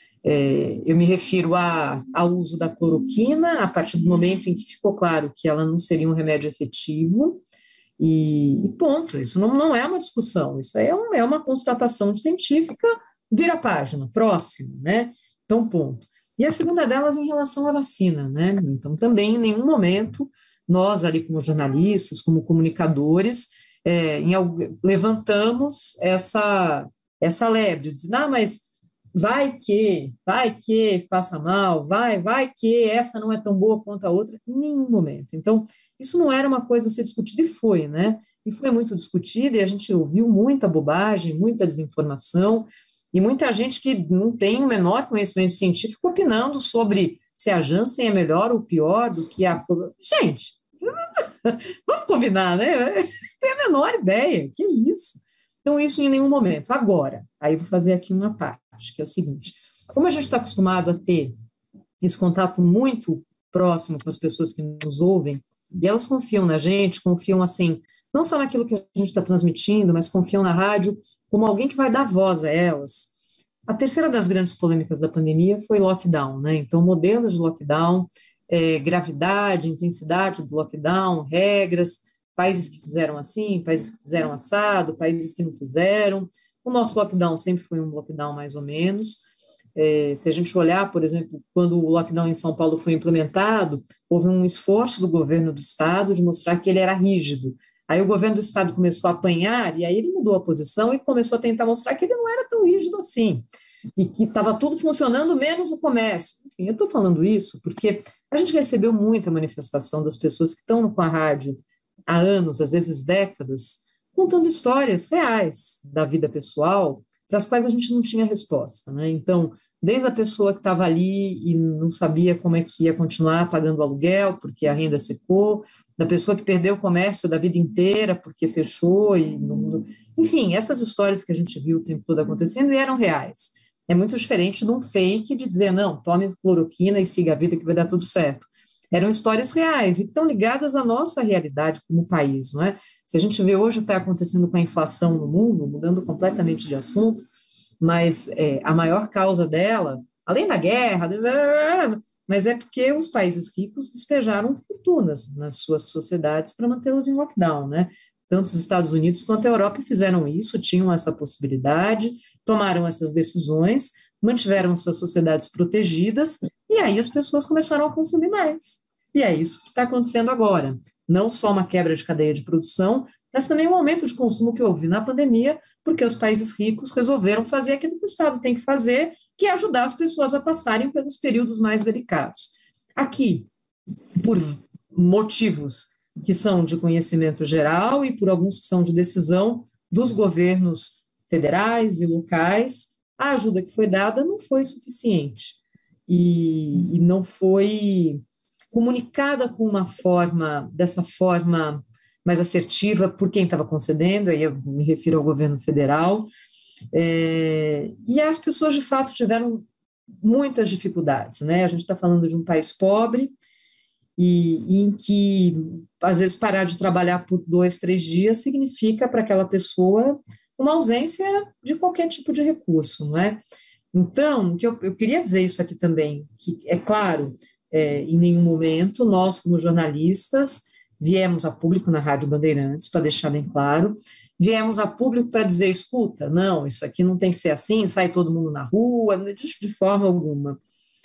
É, eu me refiro a, ao uso da cloroquina, a partir do momento em que ficou claro que ela não seria um remédio efetivo, e, e ponto, isso não, não é uma discussão, isso é, um, é uma constatação científica, vira a página, próximo, né? Então, ponto. E a segunda delas em relação à vacina, né? Então, também, em nenhum momento, nós ali como jornalistas, como comunicadores, é, em, levantamos essa, essa lebre, dizendo, ah, mas vai que, vai que faça mal, vai, vai que essa não é tão boa quanto a outra, em nenhum momento. Então, isso não era uma coisa a ser discutida, e foi, né? E foi muito discutida, e a gente ouviu muita bobagem, muita desinformação, e muita gente que não tem o menor conhecimento científico opinando sobre se a Janssen é melhor ou pior do que a... Gente, vamos combinar, né? Não tem a menor ideia, que isso? Então, isso em nenhum momento. Agora, aí vou fazer aqui uma parte, que é o seguinte, como a gente está acostumado a ter esse contato muito próximo com as pessoas que nos ouvem, e elas confiam na gente, confiam assim, não só naquilo que a gente está transmitindo, mas confiam na rádio, como alguém que vai dar voz a elas. A terceira das grandes polêmicas da pandemia foi lockdown, né? Então, modelos de lockdown, é, gravidade, intensidade do lockdown, regras, países que fizeram assim, países que fizeram assado, países que não fizeram. O nosso lockdown sempre foi um lockdown mais ou menos. É, se a gente olhar, por exemplo, quando o lockdown em São Paulo foi implementado, houve um esforço do governo do estado de mostrar que ele era rígido, Aí o governo do estado começou a apanhar, e aí ele mudou a posição e começou a tentar mostrar que ele não era tão rígido assim, e que estava tudo funcionando menos o comércio. Enfim, eu estou falando isso porque a gente recebeu muita manifestação das pessoas que estão com a rádio há anos, às vezes décadas, contando histórias reais da vida pessoal, para as quais a gente não tinha resposta, né? Então, desde a pessoa que estava ali e não sabia como é que ia continuar pagando o aluguel, porque a renda secou, da pessoa que perdeu o comércio da vida inteira porque fechou, e não... enfim, essas histórias que a gente viu o tempo todo acontecendo e eram reais. É muito diferente de um fake de dizer, não, tome cloroquina e siga a vida que vai dar tudo certo. Eram histórias reais e estão ligadas à nossa realidade como país, não é? Se a gente vê hoje o que está acontecendo com a inflação no mundo, mudando completamente de assunto, mas é, a maior causa dela, além da guerra, mas é porque os países ricos despejaram fortunas nas suas sociedades para mantê-los em lockdown, né? Tanto os Estados Unidos quanto a Europa fizeram isso, tinham essa possibilidade, tomaram essas decisões, mantiveram suas sociedades protegidas, e aí as pessoas começaram a consumir mais. E é isso que está acontecendo agora. Não só uma quebra de cadeia de produção, mas também um aumento de consumo que houve na pandemia, porque os países ricos resolveram fazer aquilo que o Estado tem que fazer, que é ajudar as pessoas a passarem pelos períodos mais delicados. Aqui, por motivos que são de conhecimento geral e por alguns que são de decisão dos governos federais e locais, a ajuda que foi dada não foi suficiente e, e não foi comunicada com uma forma, dessa forma mais assertiva por quem estava concedendo, aí eu me refiro ao governo federal, é, e as pessoas de fato tiveram muitas dificuldades, né? A gente está falando de um país pobre e, e em que às vezes parar de trabalhar por dois, três dias significa para aquela pessoa uma ausência de qualquer tipo de recurso, não é? Então, que eu, eu queria dizer isso aqui também, que é claro, é, em nenhum momento nós como jornalistas viemos a público na Rádio Bandeirantes, para deixar bem claro, viemos a público para dizer, escuta, não, isso aqui não tem que ser assim, sai todo mundo na rua, de, de forma alguma.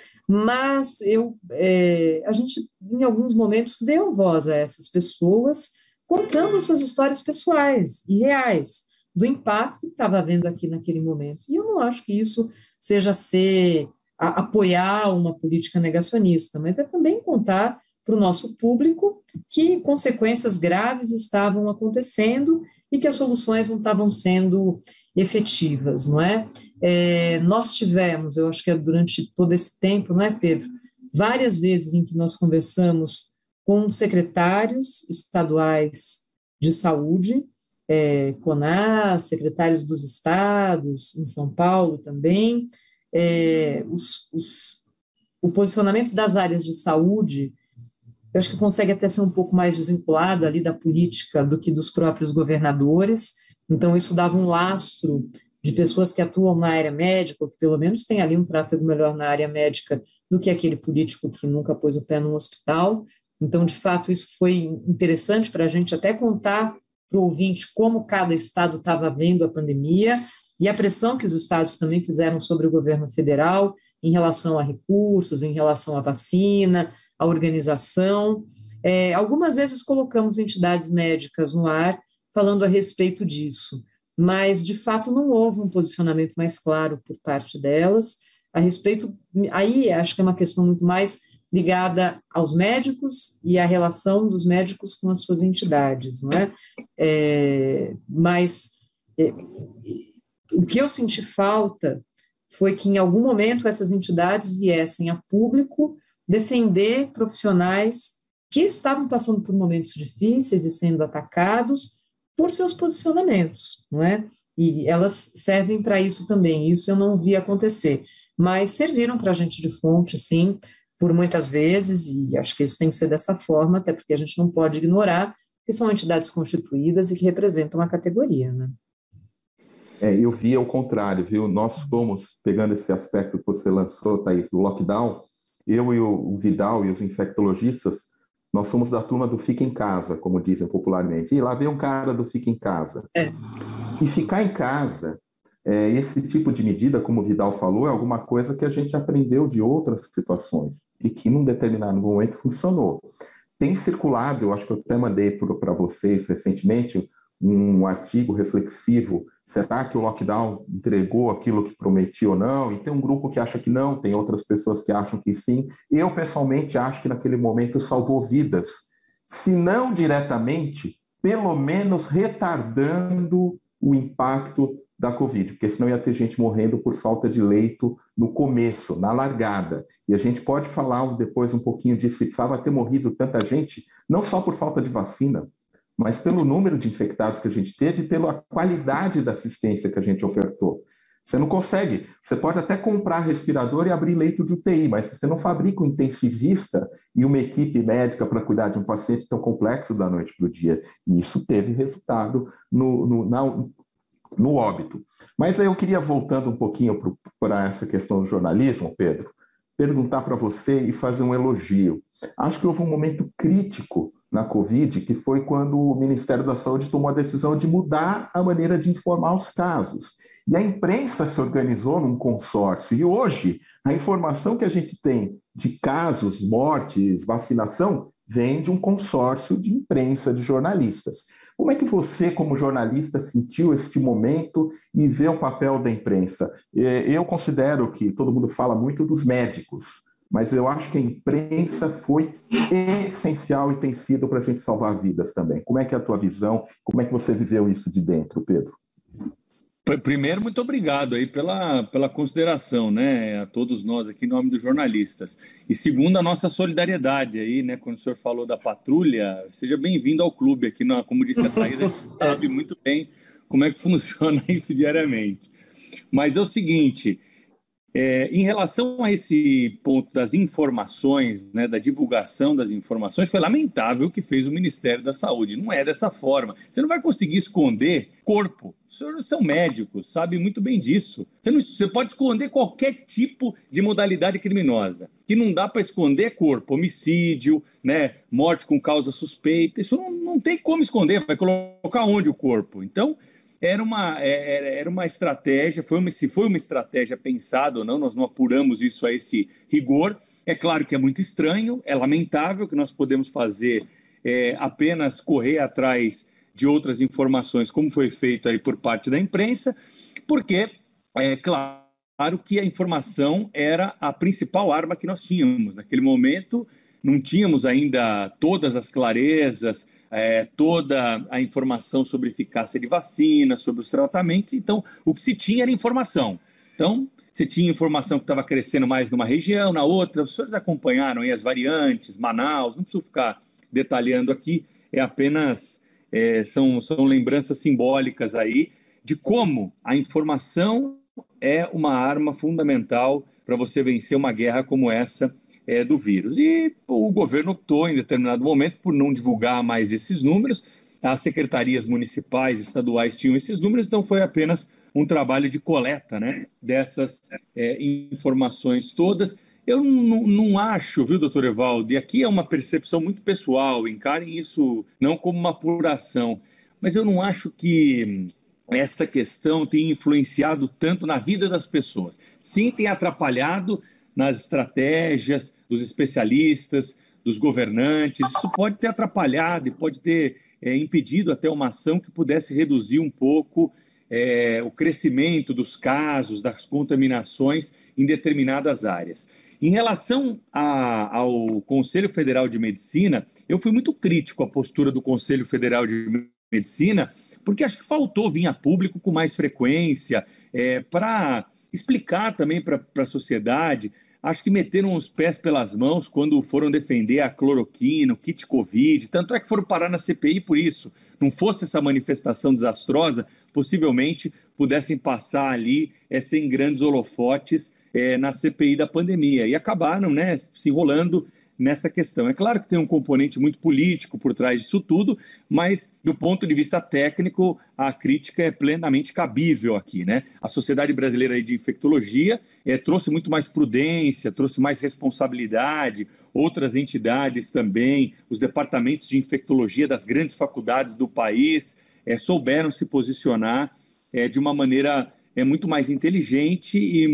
Mas eu, é, a gente, em alguns momentos, deu voz a essas pessoas, contando as suas histórias pessoais e reais, do impacto que estava havendo aqui naquele momento. E eu não acho que isso seja ser, a, apoiar uma política negacionista, mas é também contar para o nosso público que consequências graves estavam acontecendo e que as soluções não estavam sendo efetivas, não é? É, nós tivemos, eu acho que é durante todo esse tempo, não é, Pedro, várias vezes em que nós conversamos com secretários estaduais de saúde, é, CONAS, secretários dos estados, em São Paulo também, é, os, os, o posicionamento das áreas de saúde, eu acho que consegue até ser um pouco mais desvinculado ali da política do que dos próprios governadores, então isso dava um lastro de pessoas que atuam na área médica, ou que pelo menos tem ali um tráfego melhor na área médica do que aquele político que nunca pôs o pé num hospital. Então, de fato, isso foi interessante para a gente até contar para o ouvinte como cada estado estava vendo a pandemia e a pressão que os estados também fizeram sobre o governo federal em relação a recursos, em relação à vacina, à organização. É, algumas vezes colocamos entidades médicas no ar falando a respeito disso, mas, de fato, não houve um posicionamento mais claro por parte delas a respeito. Aí, acho que é uma questão muito mais ligada aos médicos e à relação dos médicos com as suas entidades, não é? É mas é, o que eu senti falta foi que, em algum momento, essas entidades viessem a público defender profissionais que estavam passando por momentos difíceis e sendo atacados por seus posicionamentos, não é? E elas servem para isso também, isso eu não vi acontecer, mas serviram para a gente de fonte, sim, por muitas vezes, e acho que isso tem que ser dessa forma, até porque a gente não pode ignorar que são entidades constituídas e que representam a categoria, né? É, eu vi ao contrário, viu? Nós somos, pegando esse aspecto que você lançou, Thaís, do lockdown, eu e o Vidal e os infectologistas, nós somos da turma do fica em casa, como dizem popularmente. E lá vem um cara do fica em casa. É. E ficar em casa, é, esse tipo de medida, como o Vidal falou, é alguma coisa que a gente aprendeu de outras situações e que, num determinado momento, funcionou. tem circulado, eu acho que eu até mandei para vocês recentemente, um artigo reflexivo, será que o lockdown entregou aquilo que prometia ou não? E tem um grupo que acha que não, tem outras pessoas que acham que sim. Eu, pessoalmente, acho que naquele momento salvou vidas, se não diretamente, pelo menos retardando o impacto da Covid, porque senão ia ter gente morrendo por falta de leito no começo, na largada. E a gente pode falar depois um pouquinho disso, se precisava ter morrido tanta gente, não só por falta de vacina, mas pelo número de infectados que a gente teve e pela qualidade da assistência que a gente ofertou. Você não consegue, você pode até comprar respirador e abrir leito de U T I, mas se você não fabrica um intensivista e uma equipe médica para cuidar de um paciente tão complexo da noite para o dia, e isso teve resultado no, no, na, no óbito. Mas aí eu queria, voltando um pouquinho para essa questão do jornalismo, Pedro, perguntar para você e fazer um elogio. Acho que houve um momento crítico na Covid, que foi quando o Ministério da Saúde tomou a decisão de mudar a maneira de informar os casos. E a imprensa se organizou num consórcio. E hoje, a informação que a gente tem de casos, mortes, vacinação, vem de um consórcio de imprensa, de jornalistas. Como é que você, como jornalista, sentiu este momento e vê o papel da imprensa? Eu considero que todo mundo fala muito dos médicos, mas eu acho que a imprensa foi essencial e tem sido para a gente salvar vidas também. Como é que é a tua visão? Como é que você viveu isso de dentro, Pedro? Primeiro, muito obrigado aí pela, pela consideração, né, a todos nós aqui em nome dos jornalistas. E segundo, a nossa solidariedade aí, né, quando o senhor falou da patrulha, seja bem-vindo ao clube aqui, na, como disse a Thaís, a gente sabe muito bem como é que funciona isso diariamente. Mas é o seguinte... É, em relação a esse ponto das informações, né, da divulgação das informações, foi lamentável o que fez o Ministério da Saúde. Não é dessa forma. Você não vai conseguir esconder corpo. Os senhores são médicos, sabem muito bem disso. Você, não, você pode esconder qualquer tipo de modalidade criminosa. O que não dá para esconder é corpo, homicídio, né, morte com causa suspeita. Isso não, não tem como esconder. Vai colocar onde o corpo? Então... Era uma, era uma estratégia, foi uma, se foi uma estratégia pensada ou não, nós não apuramos isso a esse rigor. É claro que é muito estranho, é lamentável que nós podemos fazer é, apenas correr atrás de outras informações, como foi feito aí por parte da imprensa, porque é claro que a informação era a principal arma que nós tínhamos. Naquele momento, não tínhamos ainda todas as clarezas, É, toda a informação sobre eficácia de vacina, sobre os tratamentos. Então, o que se tinha era informação. Então, você tinha informação que estava crescendo mais numa região, na outra. Os senhores acompanharam aí as variantes, Manaus, não preciso ficar detalhando aqui, é apenas, é, são, são lembranças simbólicas aí de como a informação é uma arma fundamental para você vencer uma guerra como essa É, do vírus. E o governo optou, em determinado momento, por não divulgar mais esses números. As secretarias municipais e estaduais tinham esses números, então foi apenas um trabalho de coleta, né, dessas é, informações todas. Eu não, não acho, viu, doutor Evaldo, e aqui é uma percepção muito pessoal, encarem isso não como uma apuração, mas eu não acho que essa questão tenha influenciado tanto na vida das pessoas. Sim, tem atrapalhado nas estratégias dos especialistas, dos governantes. Isso pode ter atrapalhado e pode ter é, impedido até uma ação que pudesse reduzir um pouco é, o crescimento dos casos, das contaminações em determinadas áreas. Em relação a, ao Conselho Federal de Medicina, eu fui muito crítico à postura do Conselho Federal de Medicina, porque acho que faltou vir a público com mais frequência é, para explicar também para a sociedade. Acho que meteram os pés pelas mãos quando foram defender a cloroquina, o kit Covid, tanto é que foram parar na C P I por isso. Não fosse essa manifestação desastrosa, possivelmente pudessem passar ali é, sem grandes holofotes é, na C P I da pandemia. E acabaram, né, se enrolando nessa questão. É claro que tem um componente muito político por trás disso tudo, mas do ponto de vista técnico, a crítica é plenamente cabível aqui, né? A Sociedade Brasileira de Infectologia é, trouxe muito mais prudência, trouxe mais responsabilidade, outras entidades também, os departamentos de infectologia das grandes faculdades do país é, souberam se posicionar é, de uma maneira é muito mais inteligente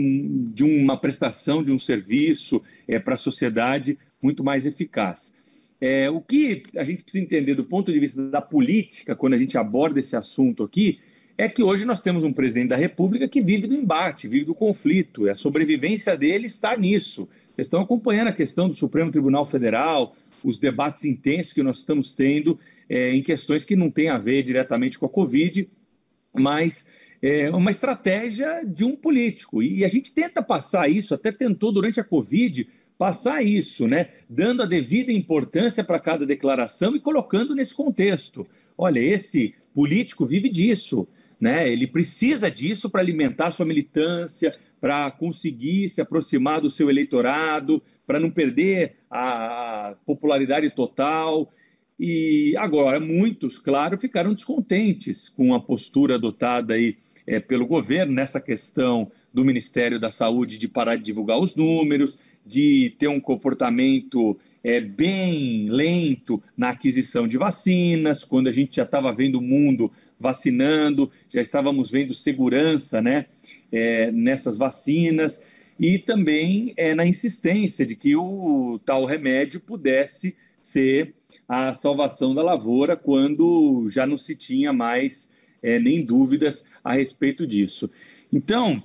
e de uma prestação de um serviço é, para a sociedade muito mais eficaz. É, o que a gente precisa entender do ponto de vista da política, quando a gente aborda esse assunto aqui, é que hoje nós temos um presidente da República que vive do embate, vive do conflito, e a sobrevivência dele está nisso. Vocês estão acompanhando a questão do Supremo Tribunal Federal, os debates intensos que nós estamos tendo é, em questões que não têm a ver diretamente com a Covid, mas é uma estratégia de um político. E a gente tenta passar isso, até tentou durante a Covid, passar isso, né? Dando a devida importância para cada declaração e colocando nesse contexto. Olha, esse político vive disso, né? Ele precisa disso para alimentar sua militância, para conseguir se aproximar do seu eleitorado, para não perder a popularidade total. E agora, muitos, claro, ficaram descontentes com a postura adotada aí, é, pelo governo nessa questão do Ministério da Saúde de parar de divulgar os números, de ter um comportamento é, bem lento na aquisição de vacinas, quando a gente já estava vendo o mundo vacinando, já estávamos vendo segurança, né, é, nessas vacinas, e também é, na insistência de que o tal remédio pudesse ser a salvação da lavoura, quando já não se tinha mais é, nem dúvidas a respeito disso. Então,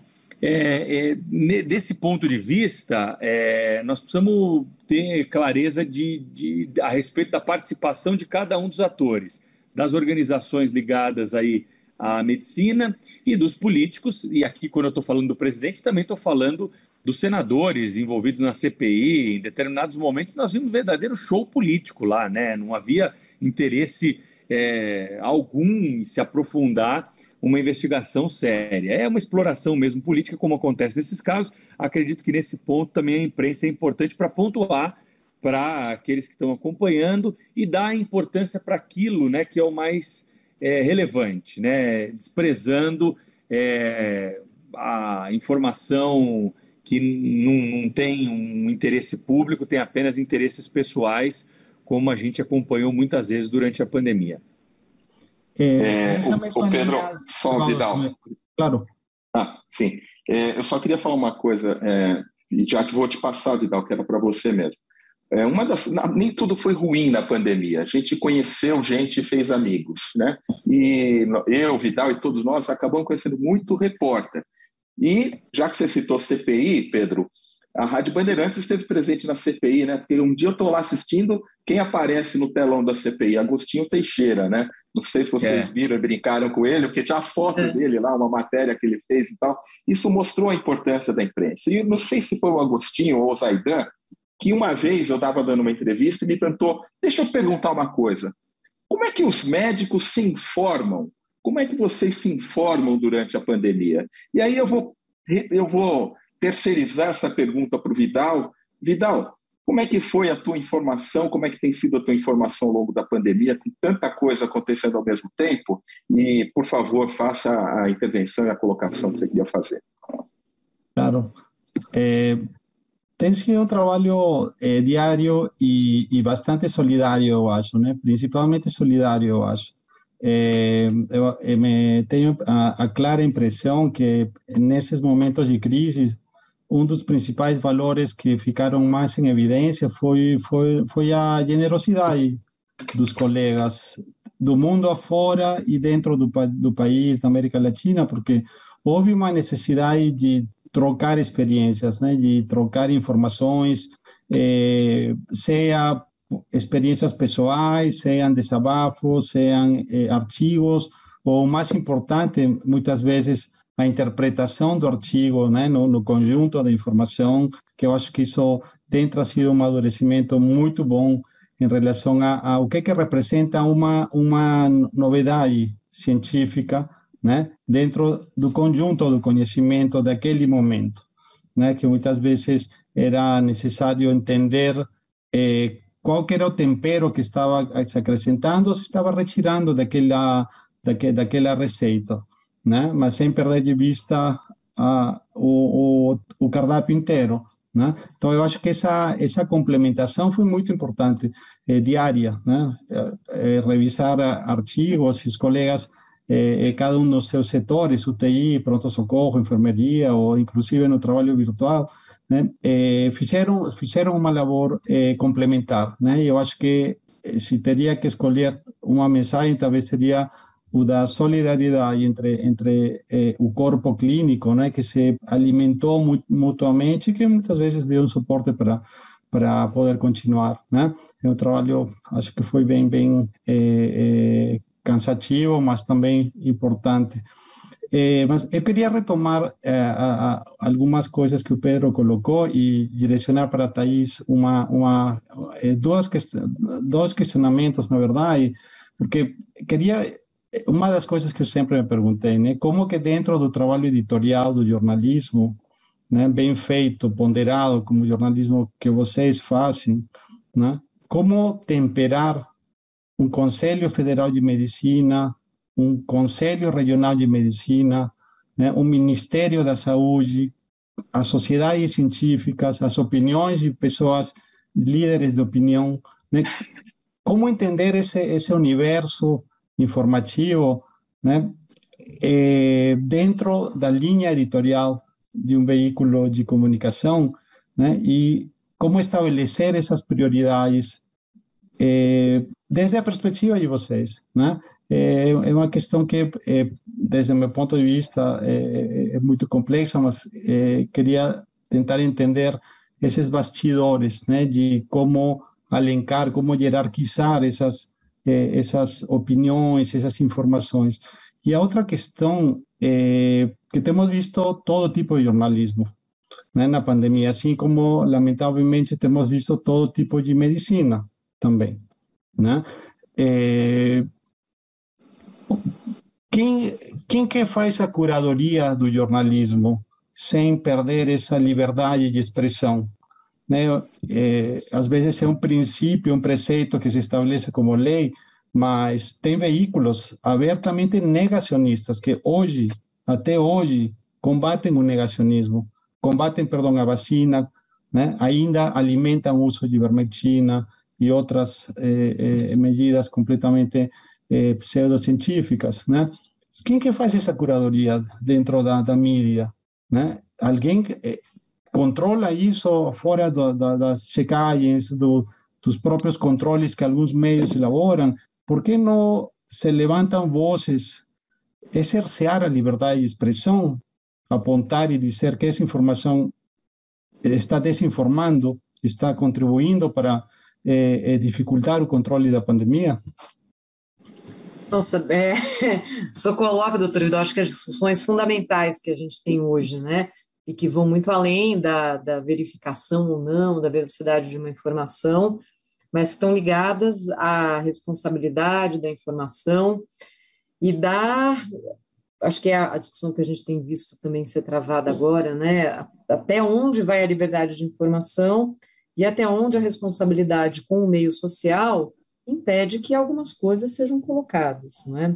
é, é, desse ponto de vista, é, nós precisamos ter clareza de, de, a respeito da participação de cada um dos atores, das organizações ligadas aí à medicina e dos políticos, e aqui quando eu estou falando do presidente, também estou falando dos senadores envolvidos na C P I. Em determinados momentos nós vimos um verdadeiro show político lá, né? Não havia interesse é, algum em se aprofundar uma investigação séria. É uma exploração mesmo política, como acontece nesses casos. Acredito que nesse ponto também a imprensa é importante para pontuar para aqueles que estão acompanhando e dar importância para aquilo, né, que é o mais é, relevante, né? Desprezando é, a informação que não, não tem um interesse público, tem apenas interesses pessoais, como a gente acompanhou muitas vezes durante a pandemia. É, o, o Pedro, só Vidal. Claro. Ah, sim. É, eu só queria falar uma coisa, é, já que vou te passar, Vidal, que era para você mesmo. É, uma das, nem tudo foi ruim na pandemia. A gente conheceu gente, fez amigos, né? E eu, Vidal e todos nós acabamos conhecendo muito repórter. E, já que você citou C P I, Pedro, a Rádio Bandeirantes esteve presente na C P I, né? Porque um dia eu estou lá assistindo, quem aparece no telão da C P I? Agostinho Teixeira, né? Não sei se vocês é. viram e brincaram com ele, porque tinha a foto é. dele lá, uma matéria que ele fez e tal. Isso mostrou a importância da imprensa. E não sei se foi o Agostinho ou o Zaidan, que uma vez eu estava dando uma entrevista e me perguntou, deixa eu perguntar uma coisa, como é que os médicos se informam? Como é que vocês se informam durante a pandemia? E aí eu vou, eu vou terceirizar essa pergunta para o Vidal. Vidal, como é que foi a tua informação? Como é que tem sido a tua informação ao longo da pandemia, com tanta coisa acontecendo ao mesmo tempo? E, por favor, faça a intervenção e a colocação que você queria fazer. Claro. É, tem sido um trabalho é, diário e, e bastante solidário, eu acho, né? Principalmente solidário, eu acho. É, eu, eu me tenho a, a clara impressão que nesses momentos de crise um dos principais valores que ficaram mais em evidência foi foi foi a generosidade dos colegas do mundo afora e dentro do, do país, da América Latina, porque houve uma necessidade de trocar experiências, né, de trocar informações, eh, seja experiências pessoais, sejam desabafos, sejam eh, artigos, ou mais importante, muitas vezes, a interpretação do artigo, né, no, no conjunto da informação, que eu acho que isso tem trazido um amadurecimento muito bom em relação a, a o que, que representa uma, uma novidade científica, né, dentro do conjunto do conhecimento daquele momento, né, que muitas vezes era necessário entender eh, qual era o tempero que estava se acrescentando, se estava retirando daquela, daque, daquela receita, né? Mas sem perder de vista uh, o, o, o cardápio inteiro, né? Então, eu acho que essa, essa complementação foi muito importante, eh, diária, né? Eh, eh, revisar artigos, os colegas, eh, cada um dos seus setores, U T I, pronto-socorro, enfermeria, ou inclusive no trabalho virtual, né, é, fizeram, fizeram uma labor é, complementar, né? Eu acho que se teria que escolher uma mensagem, talvez seria o da solidariedade entre entre eh, o corpo clínico, né, que se alimentou mu mutuamente, que muitas vezes deu um suporte para para poder continuar, né? É um trabalho, acho que foi bem bem eh, eh, cansativo, mas também importante. Eh, mas eu queria retomar eh, a, a, algumas coisas que o Pedro colocou e direcionar para a Thaís uma, uma, eh, duas quest dois questionamentos, na verdade, porque queria... Uma das coisas que eu sempre me perguntei, né, como que dentro do trabalho editorial do jornalismo, né, bem feito, ponderado, como o jornalismo que vocês fazem, né, como temperar um Conselho Federal de Medicina, um Conselho Regional de Medicina, né, um Ministério da Saúde, as sociedades científicas, as opiniões de pessoas, líderes de opinião, né, como entender esse, esse universo informativo, né, eh, dentro da linha editorial de um veículo de comunicação, né, e como estabelecer essas prioridades eh, desde a perspectiva de vocês, né? É, é uma questão que, é, desde o meu ponto de vista, é, é muito complexa, mas é, queria tentar entender esses bastidores, né, de como alencar, como hierarquizar essas Eh, essas opiniões, essas informações. E a outra questão é que temos visto todo tipo de jornalismo, né, na pandemia, assim como, lamentavelmente, temos visto todo tipo de medicina também, né? É, quem, quem que faz a curadoria do jornalismo sem perder essa liberdade de expressão? Né? É, às vezes é um princípio, um preceito que se estabelece como lei, mas tem veículos abertamente negacionistas que hoje, até hoje, combatem o negacionismo, combatem, perdão, a vacina, né? Ainda alimentam o uso de ivermectina e outras eh, eh, medidas completamente eh, pseudocientíficas, né? Quem que faz essa curadoria dentro da, da mídia, né? Alguém que... Eh, controla isso fora do, da, das checagens, do, dos próprios controles que alguns meios elaboram? Por que não se levantam vozes, exercer a liberdade de expressão, apontar e dizer que essa informação está desinformando, está contribuindo para eh, dificultar o controle da pandemia? Nossa, é, só coloca, doutor Vidal, acho que as discussões fundamentais que a gente tem hoje, né, e que vão muito além da, da verificação ou não, da veracidade de uma informação, mas estão ligadas à responsabilidade da informação e da, acho que é a, a discussão que a gente tem visto também ser travada agora, né, até onde vai a liberdade de informação e até onde a responsabilidade com o meio social impede que algumas coisas sejam colocadas, não é?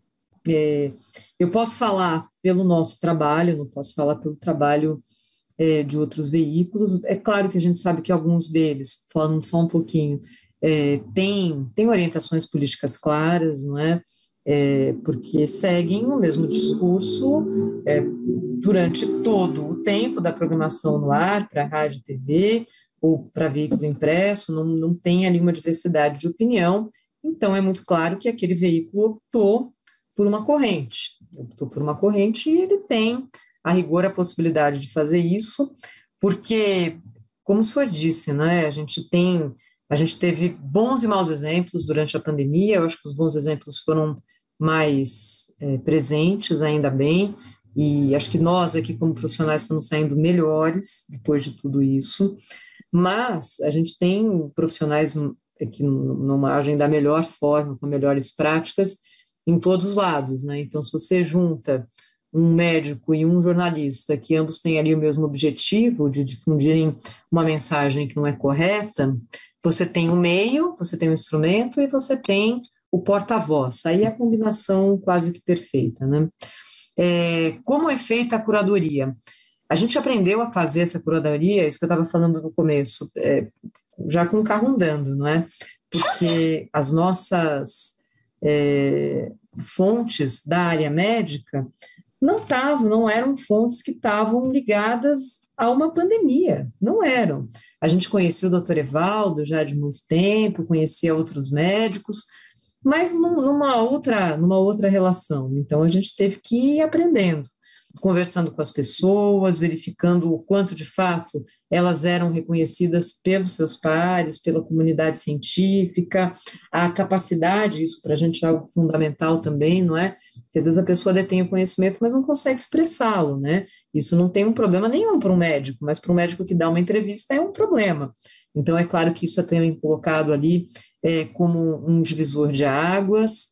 É, eu posso falar pelo nosso trabalho, não posso falar pelo trabalho é, de outros veículos. É claro que a gente sabe que alguns deles, falando só um pouquinho, é, têm tem orientações políticas claras, não é? É, porque seguem o mesmo discurso é, durante todo o tempo da programação no ar, para rádio e T V, ou para veículo impresso, não, não tem ali uma diversidade de opinião, então é muito claro que aquele veículo optou por uma corrente, optou por uma corrente e ele tem, a rigor, a possibilidade de fazer isso, porque, como o senhor disse, né, a gente tem, a gente teve bons e maus exemplos durante a pandemia, eu acho que os bons exemplos foram mais é, presentes, ainda bem, e acho que nós aqui como profissionais estamos saindo melhores depois de tudo isso, mas a gente tem profissionais que não agem da melhor forma, com melhores práticas, em todos os lados, né? Então, se você junta um médico e um jornalista, que ambos têm ali o mesmo objetivo de difundirem uma mensagem que não é correta, você tem o meio, você tem o instrumento e você tem o porta-voz. Aí é a combinação quase que perfeita, né? É, como é feita a curadoria? A gente aprendeu a fazer essa curadoria, isso que eu estava falando no começo, é, já com o carro andando, não é? Porque as nossas... É, fontes da área médica, não estavam, não eram fontes que estavam ligadas a uma pandemia, não eram. A gente conhecia o doutor Evaldo já de muito tempo, conhecia outros médicos, mas numa outra, numa outra relação. Então, a gente teve que ir aprendendo, conversando com as pessoas, verificando o quanto, de fato, elas eram reconhecidas pelos seus pares, pela comunidade científica, a capacidade, isso para a gente é algo fundamental também, não é? Porque às vezes a pessoa detém o conhecimento, mas não consegue expressá-lo, né? Isso não tem um problema nenhum para um médico, mas para um médico que dá uma entrevista é um problema. Então, é claro que isso é também colocado ali é, como um divisor de águas,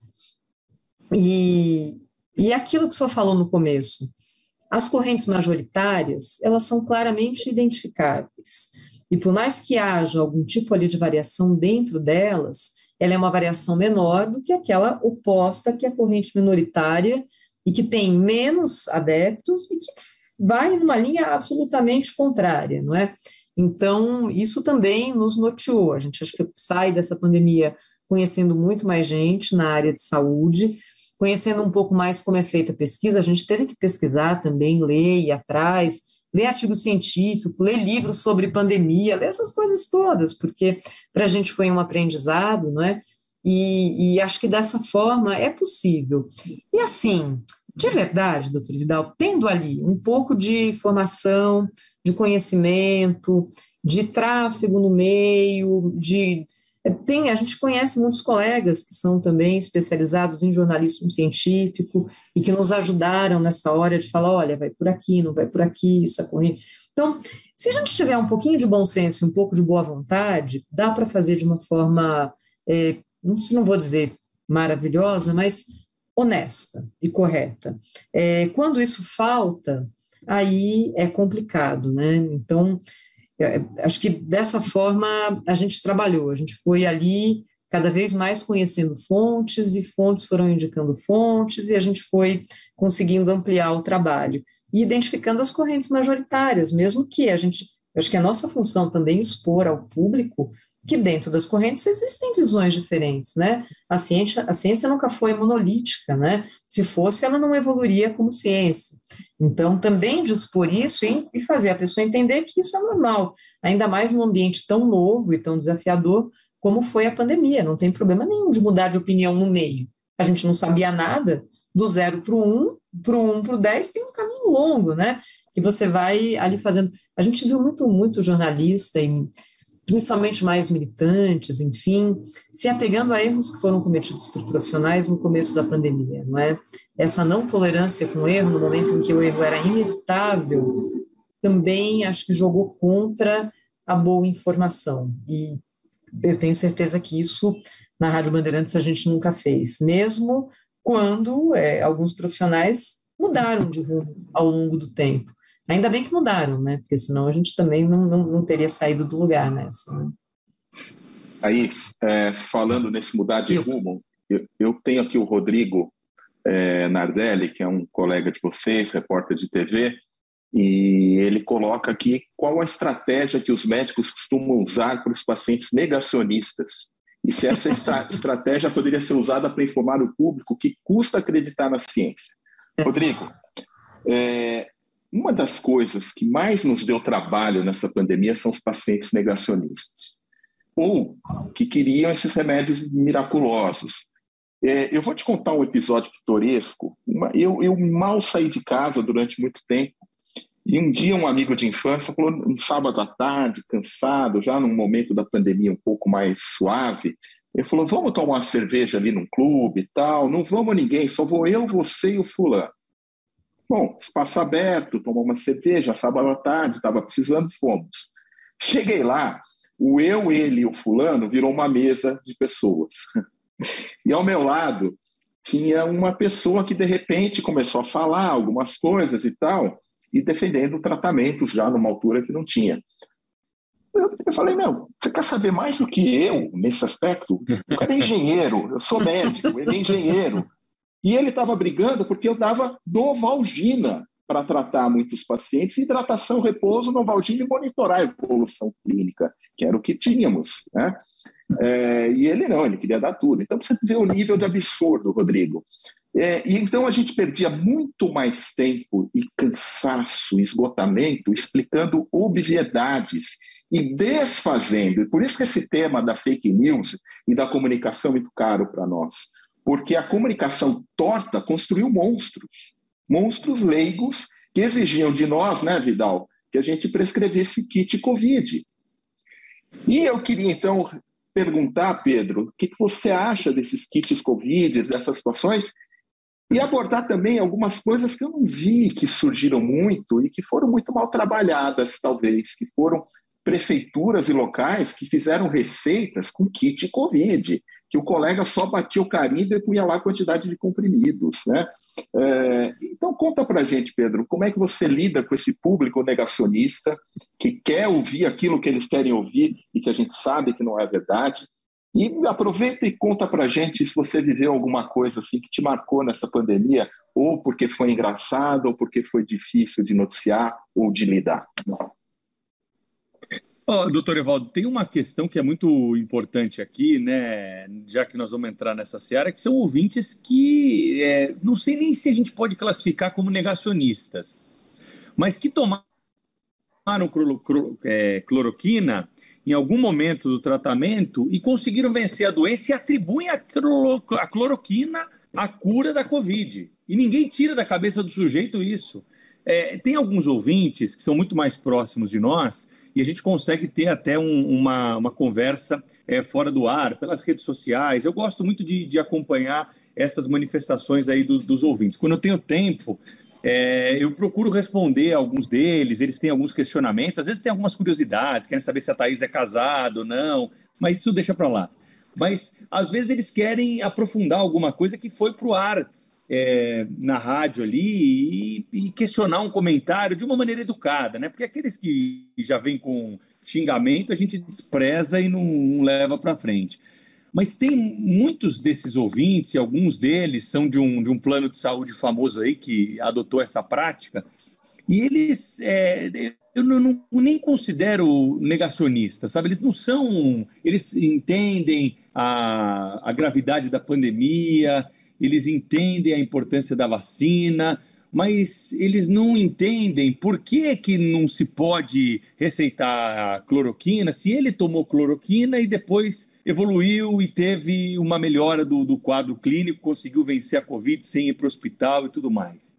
e, e aquilo que o senhor falou no começo, as correntes majoritárias, elas são claramente identificáveis. E por mais que haja algum tipo ali de variação dentro delas, ela é uma variação menor do que aquela oposta, que é a corrente minoritária, e que tem menos adeptos e que vai numa linha absolutamente contrária, não é? Então, isso também nos norteou. A gente acho que sai dessa pandemia conhecendo muito mais gente na área de saúde, conhecendo um pouco mais como é feita a pesquisa. A gente teve que pesquisar também, ler, ir atrás, ler artigo científico, ler livros sobre pandemia, ler essas coisas todas, porque para a gente foi um aprendizado, não é? E, e acho que dessa forma é possível. E assim, de verdade, doutor Vidal, tendo ali um pouco de formação, de conhecimento, de tráfego no meio, de... Tem, a gente conhece muitos colegas que são também especializados em jornalismo científico e que nos ajudaram nessa hora de falar, olha, vai por aqui, não vai por aqui, isso é corrente. Então, se a gente tiver um pouquinho de bom senso e um pouco de boa vontade, dá para fazer de uma forma, é, não, não vou dizer maravilhosa, mas honesta e correta. É, quando isso falta, aí é complicado, né? Então, acho que dessa forma a gente trabalhou, a gente foi ali cada vez mais conhecendo fontes, e fontes foram indicando fontes, e a gente foi conseguindo ampliar o trabalho, e identificando as correntes majoritárias, mesmo que a gente, acho que a nossa função também é expor ao público que dentro das correntes existem visões diferentes, né? A ciência, a ciência nunca foi monolítica, né? Se fosse, ela não evoluiria como ciência. Então, também dispor isso e, e fazer a pessoa entender que isso é normal, ainda mais num ambiente tão novo e tão desafiador como foi a pandemia. Não tem problema nenhum de mudar de opinião no meio. A gente não sabia nada, do zero para o um, para o um para o dez, tem um caminho longo, né? Que você vai ali fazendo. A gente viu muito, muito jornalista e principalmente mais militantes, enfim, se apegando a erros que foram cometidos por profissionais no começo da pandemia, não é? Essa não tolerância com o erro, no momento em que o erro era inevitável, também acho que jogou contra a boa informação, e eu tenho certeza que isso, na Rádio Bandeirantes, a gente nunca fez, mesmo quando é, alguns profissionais mudaram de rumo ao longo do tempo. Ainda bem que mudaram, né? Porque senão a gente também não, não, não teria saído do lugar nessa. Né? Aí, é, falando nesse mudar de rumo, eu, eu tenho aqui o Rodrigo é, Nardelli, que é um colega de vocês, repórter de T V, e ele coloca aqui qual a estratégia que os médicos costumam usar para os pacientes negacionistas. E se essa estra- estratégia poderia ser usada para informar o público que custa acreditar na ciência. Rodrigo, é, uma das coisas que mais nos deu trabalho nessa pandemia são os pacientes negacionistas, ou que queriam esses remédios miraculosos. É, eu vou te contar um episódio pitoresco. Uma, eu, eu mal saí de casa durante muito tempo, e um dia um amigo de infância falou, um sábado à tarde, cansado, já num momento da pandemia um pouco mais suave, ele falou, vamos tomar uma cerveja ali num clube e tal, não vamos ninguém, só vou eu, você e o fulano. Bom, espaço aberto, tomou uma cerveja, sábado à tarde, estava precisando, fomos. Cheguei lá, o eu, ele e o fulano virou uma mesa de pessoas. E ao meu lado tinha uma pessoa que de repente começou a falar algumas coisas e tal, e defendendo tratamentos já numa altura que não tinha. Eu, eu falei, meu, você quer saber mais do que eu nesse aspecto? O cara é engenheiro, eu sou médico, ele é engenheiro. E ele estava brigando porque eu dava Novalgina para tratar muitos pacientes, hidratação, repouso, Novalgina e monitorar a evolução clínica, que era o que tínhamos, né? É, e ele não, ele queria dar tudo. Então você vê o nível de absurdo, Rodrigo. É, e então a gente perdia muito mais tempo e cansaço, esgotamento, explicando obviedades e desfazendo. E por isso que esse tema da fake news e da comunicação é muito caro para nós. Porque a comunicação torta construiu monstros, monstros leigos que exigiam de nós, né, Vidal, que a gente prescrevesse kit Covid. E eu queria, então, perguntar, Pedro, o que você acha desses kits Covid, dessas situações, e abordar também algumas coisas que eu não vi que surgiram muito e que foram muito mal trabalhadas, talvez, que foram prefeituras e locais que fizeram receitas com kit Covid, que o colega só batia o carimbo e punha lá a quantidade de comprimidos, né? É, então, conta pra gente, Pedro, como é que você lida com esse público negacionista que quer ouvir aquilo que eles querem ouvir e que a gente sabe que não é verdade? E aproveita e conta pra gente se você viveu alguma coisa assim que te marcou nessa pandemia, ou porque foi engraçado, ou porque foi difícil de noticiar ou de lidar. Oh, doutor Evaldo, tem uma questão que é muito importante aqui, né, já que nós vamos entrar nessa seara, que são ouvintes que é, não sei nem se a gente pode classificar como negacionistas, mas que tomaram cloro, cloro, é, cloroquina em algum momento do tratamento e conseguiram vencer a doença e atribuem a, cloro, a cloroquina à cura da Covid. E ninguém tira da cabeça do sujeito isso. É, tem alguns ouvintes que são muito mais próximos de nós e a gente consegue ter até um, uma, uma conversa é, fora do ar, pelas redes sociais. Eu gosto muito de, de acompanhar essas manifestações aí dos, dos ouvintes. Quando eu tenho tempo, é, eu procuro responder a alguns deles, eles têm alguns questionamentos, às vezes tem algumas curiosidades, querem saber se a Thaís é casada ou não, mas isso deixa para lá. Mas, às vezes, eles querem aprofundar alguma coisa que foi para o ar, É, na rádio ali e, e questionar um comentário de uma maneira educada, né? Porque aqueles que já vêm com xingamento a gente despreza e não, não leva para frente. Mas tem muitos desses ouvintes, e alguns deles são de um, de um plano de saúde famoso aí que adotou essa prática, e eles, é, eu não, não, nem considero negacionistas, sabe? Eles não são, eles entendem a, a gravidade da pandemia, eles entendem a importância da vacina, mas eles não entendem por que, que não se pode receitar a cloroquina se ele tomou cloroquina e depois evoluiu e teve uma melhora do, do quadro clínico, conseguiu vencer a Covid sem ir para o hospital e tudo mais.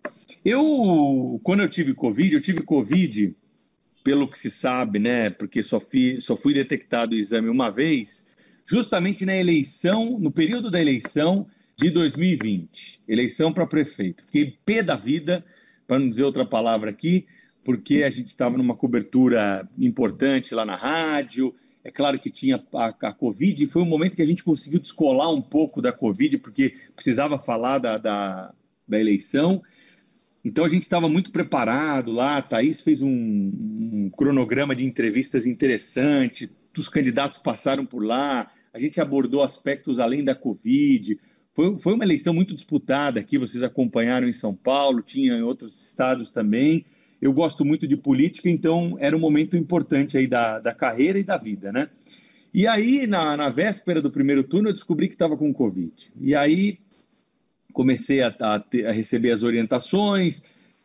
Eu, quando eu tive Covid, eu tive Covid, pelo que se sabe, né, porque só fui, só fui detectado o exame uma vez, justamente na eleição, no período da eleição, de dois mil e vinte, eleição para prefeito. Fiquei pé da vida, para não dizer outra palavra aqui, porque a gente estava numa cobertura importante lá na rádio, é claro que tinha a, a Covid, e foi um momento que a gente conseguiu descolar um pouco da Covid, porque precisava falar da, da, da eleição, então a gente estava muito preparado lá, a Thaís fez um, um cronograma de entrevistas interessante, os candidatos passaram por lá, a gente abordou aspectos além da Covid. Foi, foi uma eleição muito disputada aqui, vocês acompanharam em São Paulo, tinha em outros estados também. Eu gosto muito de política, então era um momento importante aí da, da carreira e da vida, né? E aí, na, na véspera do primeiro turno, eu descobri que estava com Covid. E aí comecei a, a, ter, a receber as orientações,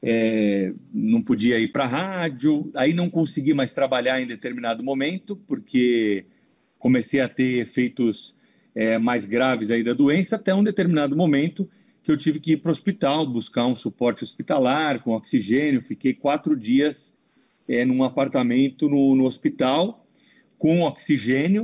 é, não podia ir para a rádio, aí não consegui mais trabalhar em determinado momento, porque comecei a ter efeitos É, mais graves aí da doença, até um determinado momento que eu tive que ir para o hospital, buscar um suporte hospitalar com oxigênio. Fiquei quatro dias é, num apartamento no, no hospital, com oxigênio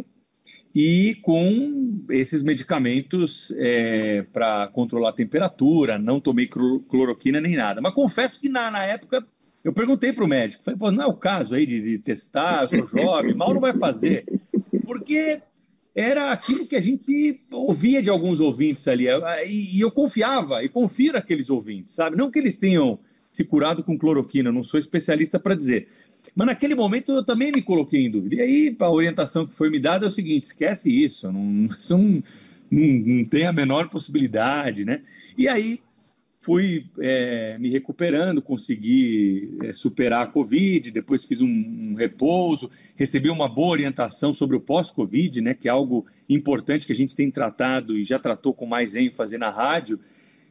e com esses medicamentos é, para controlar a temperatura. Não tomei cloroquina nem nada. Mas confesso que na, na época eu perguntei para o médico, falei, pô, não é o caso aí de, de testar, eu sou jovem, mal não vai fazer. Porque era aquilo que a gente ouvia de alguns ouvintes ali, e eu confiava, e confio naqueles ouvintes, sabe? Não que eles tenham se curado com cloroquina, não sou especialista para dizer, mas naquele momento eu também me coloquei em dúvida. E aí a orientação que foi me dada é o seguinte, esquece isso, não, isso não, não, não tem a menor possibilidade, né? E aí fui é, me recuperando, consegui é, superar a Covid, depois fiz um, um repouso, recebi uma boa orientação sobre o pós-Covid, né, que é algo importante que a gente tem tratado e já tratou com mais ênfase na rádio,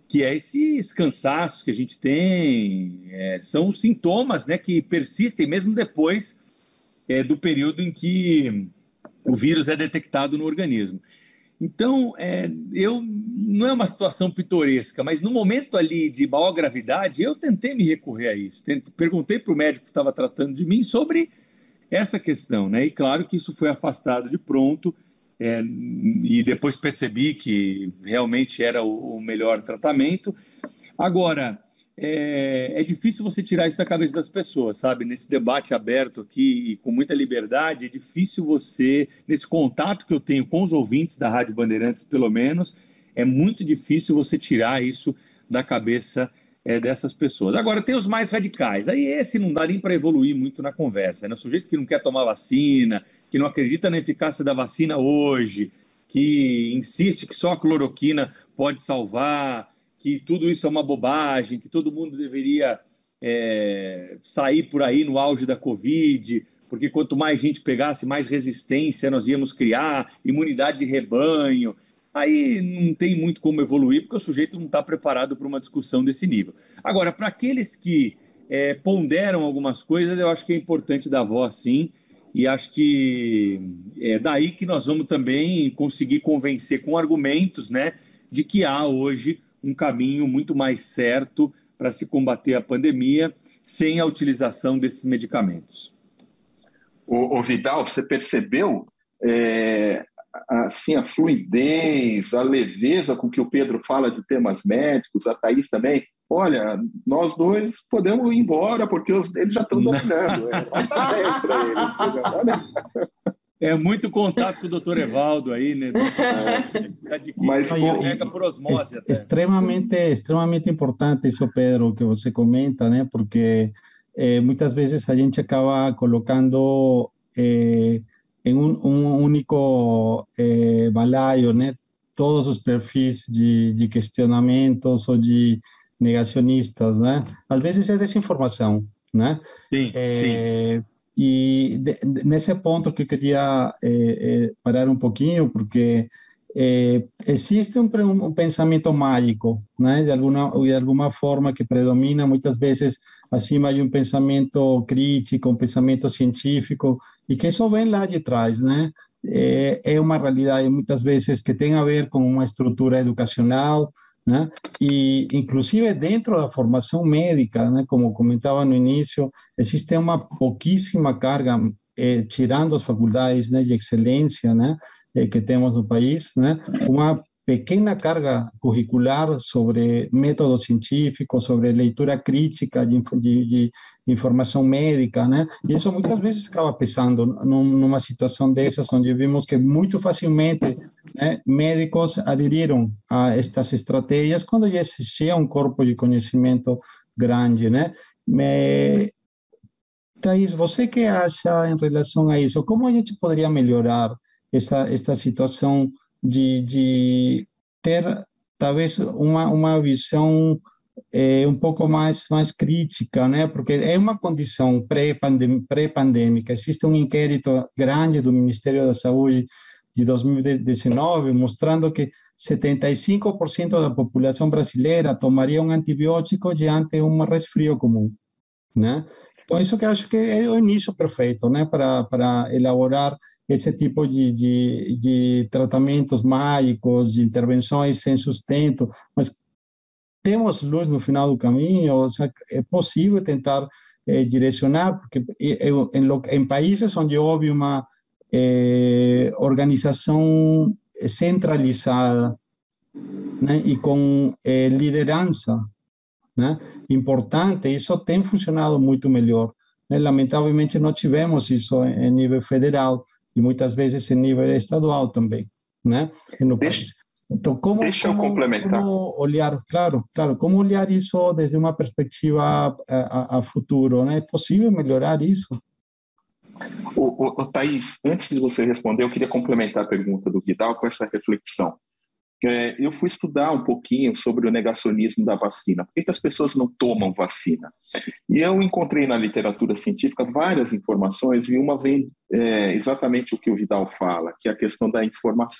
que é esses cansaços que a gente tem, é, são sintomas, né, que persistem mesmo depois é, do período em que o vírus é detectado no organismo. Então, é, eu, não é uma situação pitoresca, mas no momento ali de maior gravidade, eu tentei me recorrer a isso. Tentei, perguntei para o médico que estava tratando de mim sobre essa questão, né? E claro que isso foi afastado de pronto, é, e depois percebi que realmente era o, o melhor tratamento. Agora, é, é difícil você tirar isso da cabeça das pessoas, sabe? Nesse debate aberto aqui e com muita liberdade, é difícil você, nesse contato que eu tenho com os ouvintes da Rádio Bandeirantes, pelo menos, é muito difícil você tirar isso da cabeça é, dessas pessoas. Agora, tem os mais radicais. Aí esse não dá nem para evoluir muito na conversa, né? O sujeito que não quer tomar vacina, que não acredita na eficácia da vacina hoje, que insiste que só a cloroquina pode salvar, que tudo isso é uma bobagem, que todo mundo deveria é, sair por aí no auge da Covid, porque quanto mais gente pegasse, mais resistência nós íamos criar, imunidade de rebanho. Aí não tem muito como evoluir, porque o sujeito não está preparado para uma discussão desse nível. Agora, para aqueles que é, ponderam algumas coisas, eu acho que é importante dar voz, sim, e acho que é daí que nós vamos também conseguir convencer com argumentos, né, de que há hoje um caminho muito mais certo para se combater a pandemia sem a utilização desses medicamentos. Ô, ô Vidal, você percebeu é, assim, a fluidez, a leveza com que o Pedro fala de temas médicos, a Thaís também? Olha, nós dois podemos ir embora porque os deles já estão dominando. É, vai dar dez para eles. Olha. É muito contato com o doutor Evaldo aí, né? Mas pega por osmose. Até. Extremamente, extremamente importante isso, Pedro, que você comenta, né? Porque eh, muitas vezes a gente acaba colocando eh, em um, um único eh, balaio, né? Todos os perfis de, de questionamentos ou de negacionistas, né? Às vezes é desinformação, né? Sim, eh, sim. E de, de, nesse ponto que eu queria eh, eh, parar um pouquinho, porque eh, existe um, um pensamento mágico, né, de alguma, de alguma forma que predomina muitas vezes acima de um pensamento crítico, um pensamento científico, e que isso vem lá de trás, né? É, é uma realidade muitas vezes que tem a ver com uma estrutura educacional, né? E inclusive dentro da formação médica, né, como comentava no início, existe uma pouquíssima carga, eh, tirando as faculdades, né, de excelência, né, eh, que temos no país, né, uma pequena carga curricular sobre método científico, sobre leitura crítica de, de, de informação médica, né? E isso muitas vezes acaba pesando numa situação dessas, onde vimos que muito facilmente, né, médicos aderiram a estas estratégias quando já existia um corpo de conhecimento grande, né? Me... Thaís, você que acha em relação a isso? Como a gente poderia melhorar essa, esta situação de, de ter, talvez, uma, uma visão é, um pouco mais, mais crítica, né? Porque é uma condição pré-pandêmica. Existe um inquérito grande do Ministério da Saúde de dois mil e dezenove, mostrando que setenta e cinco por cento da população brasileira tomaria um antibiótico diante de um resfrio comum, né? Então, isso que eu acho que é o início perfeito, né? Para, para elaborar esse tipo de, de, de tratamentos mágicos, de intervenções sem sustento, mas temos luz no final do caminho, ou seja, é possível tentar eh, direcionar, porque eu, em, em países onde houve uma eh, organização centralizada, né, e com eh, liderança, né, importante, isso tem funcionado muito melhor, né? Lamentavelmente não tivemos isso em nível federal, e muitas vezes em nível estadual também, né, no deixa, país. Então, como, deixa como, eu complementar. Como olhar, claro, claro, como olhar isso desde uma perspectiva a, a, a futuro, né? É possível melhorar isso? O, o, o Thaís, antes de você responder, eu queria complementar a pergunta do Vidal com essa reflexão. É, eu fui estudar um pouquinho sobre o negacionismo da vacina. Por que, que as pessoas não tomam vacina? E eu encontrei na literatura científica várias informações, e uma vem é, exatamente o que o Vidal fala, que é a questão da informação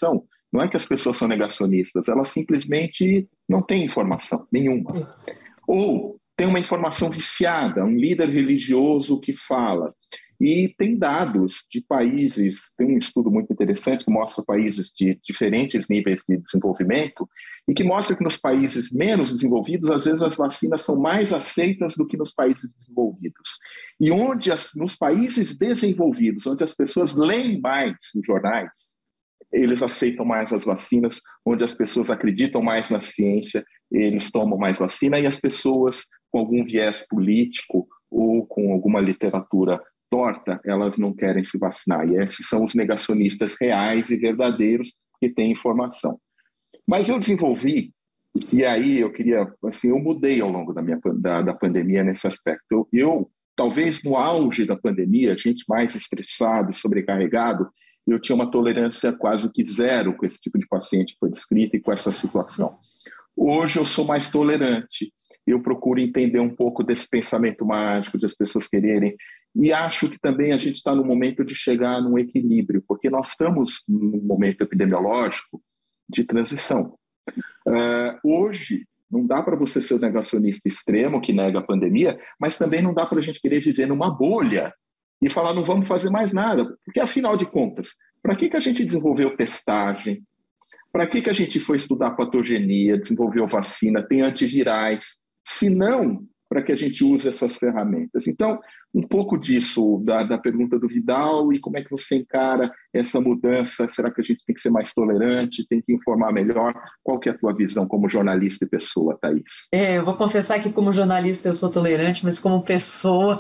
Não é que as pessoas são negacionistas, elas simplesmente não têm informação nenhuma. Ou tem uma informação viciada, um líder religioso que fala. E tem dados de países, tem um estudo muito interessante que mostra países de diferentes níveis de desenvolvimento e que mostra que nos países menos desenvolvidos, às vezes as vacinas são mais aceitas do que nos países desenvolvidos. E onde as, nos países desenvolvidos, onde as pessoas leem mais os jornais, eles aceitam mais as vacinas, onde as pessoas acreditam mais na ciência, eles tomam mais vacina, e as pessoas com algum viés político ou com alguma literatura torta, elas não querem se vacinar. E esses são os negacionistas reais e verdadeiros que têm informação. Mas eu desenvolvi, e aí eu queria, assim, eu mudei ao longo da, minha, da, da pandemia nesse aspecto. Eu, eu, talvez no auge da pandemia, a gente mais estressado, sobrecarregado, eu tinha uma tolerância quase que zero com esse tipo de paciente que foi descrito e com essa situação. Hoje eu sou mais tolerante, eu procuro entender um pouco desse pensamento mágico, de as pessoas quererem, e acho que também a gente está no momento de chegar num equilíbrio, porque nós estamos num momento epidemiológico de transição. Uh, hoje, não dá para você ser o negacionista extremo que nega a pandemia, mas também não dá para a gente querer viver numa bolha e falar não vamos fazer mais nada, porque afinal de contas, para que, que a gente desenvolveu testagem? Para que, que a gente foi estudar patogenia, desenvolveu vacina, tem antivirais, se não para que a gente use essas ferramentas? Então, um pouco disso, da, da pergunta do Vidal, e como é que você encara essa mudança? Será que a gente tem que ser mais tolerante, tem que informar melhor? Qual que é a tua visão como jornalista e pessoa, Thaís? É, eu vou confessar que como jornalista eu sou tolerante, mas como pessoa...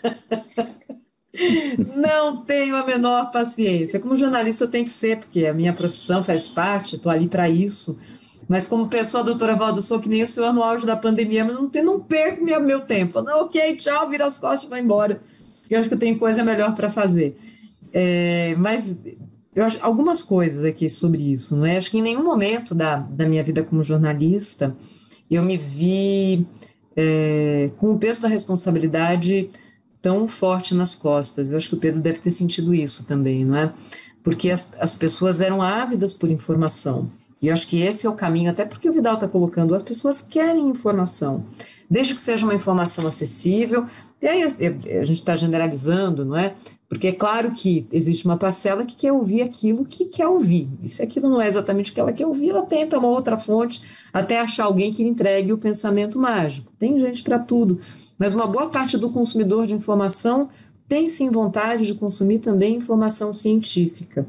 não tenho a menor paciência. Como jornalista eu tenho que ser, porque a minha profissão faz parte, estou ali para isso. Mas como pessoa, doutora Valdo, sou que nem o senhor no auge da pandemia, mas não, tem, não perco meu, meu tempo. Falo, não, ok, tchau, vira as costas e vai embora. Eu acho que eu tenho coisa melhor para fazer. É, mas eu acho algumas coisas aqui sobre isso. Não é? Acho que em nenhum momento da, da minha vida como jornalista eu me vi é, com o peso da responsabilidade tão forte nas costas. Eu acho que o Pedro deve ter sentido isso também, não é? Porque as, as pessoas eram ávidas por informação. E eu acho que esse é o caminho, até porque o Vidal está colocando, as pessoas querem informação, desde que seja uma informação acessível. E aí a gente está generalizando, não é? Porque é claro que existe uma parcela que quer ouvir aquilo que quer ouvir. E se aquilo não é exatamente o que ela quer ouvir, ela tenta uma outra fonte até achar alguém que lhe entregue o pensamento mágico. Tem gente para tudo. Mas uma boa parte do consumidor de informação tem sim vontade de consumir também informação científica.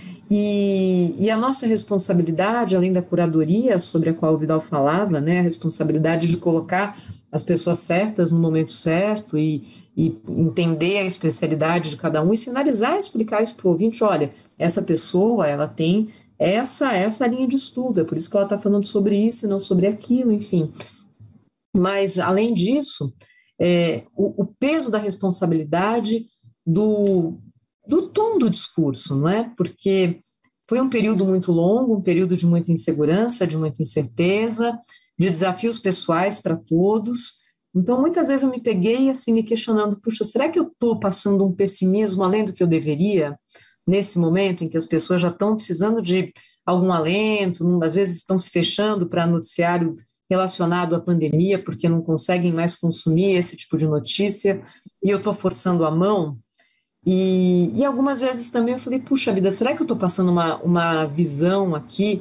E, e a nossa responsabilidade, além da curadoria sobre a qual o Vidal falava, né, a responsabilidade de colocar as pessoas certas no momento certo e, e entender a especialidade de cada um e sinalizar, explicar isso para o ouvinte, olha, essa pessoa, ela tem essa, essa linha de estudo, é por isso que ela está falando sobre isso e não sobre aquilo, enfim. Mas, além disso, É, o, o peso da responsabilidade do, do tom do discurso, não é? Porque foi um período muito longo, um período de muita insegurança, de muita incerteza, de desafios pessoais para todos. Então, muitas vezes eu me peguei assim, me questionando, puxa, será que eu estou passando um pessimismo além do que eu deveria, nesse momento em que as pessoas já estão precisando de algum alento, às vezes estão se fechando para noticiário relacionado à pandemia, porque não conseguem mais consumir esse tipo de notícia, e eu estou forçando a mão, e, e algumas vezes também eu falei, puxa vida, será que eu estou passando uma, uma visão aqui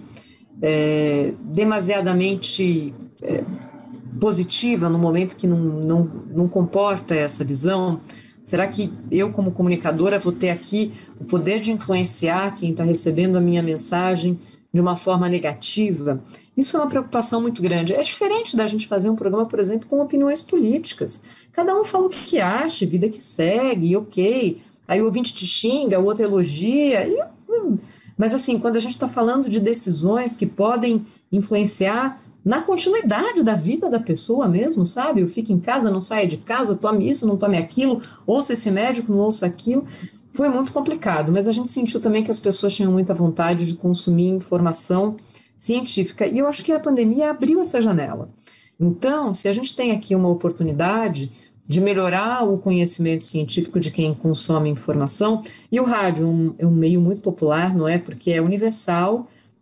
é, demasiadamente é, positiva no momento que não, não, não comporta essa visão? Será que eu, como comunicadora, vou ter aqui o poder de influenciar quem está recebendo a minha mensagem de uma forma negativa? Isso é uma preocupação muito grande. É diferente da gente fazer um programa, por exemplo, com opiniões políticas. Cada um fala o que acha, vida que segue, e ok. Aí o ouvinte te xinga, o outro elogia. E... Mas assim, quando a gente está falando de decisões que podem influenciar na continuidade da vida da pessoa mesmo, sabe? Eu fico em casa, não saio de casa, tome isso, não tome aquilo, ouça esse médico, não ouça aquilo. Foi muito complicado, mas a gente sentiu também que as pessoas tinham muita vontade de consumir informação científica, e eu acho que a pandemia abriu essa janela. Então, se a gente tem aqui uma oportunidade de melhorar o conhecimento científico de quem consome informação, e o rádio é um, é um meio muito popular, não é? Porque é universal,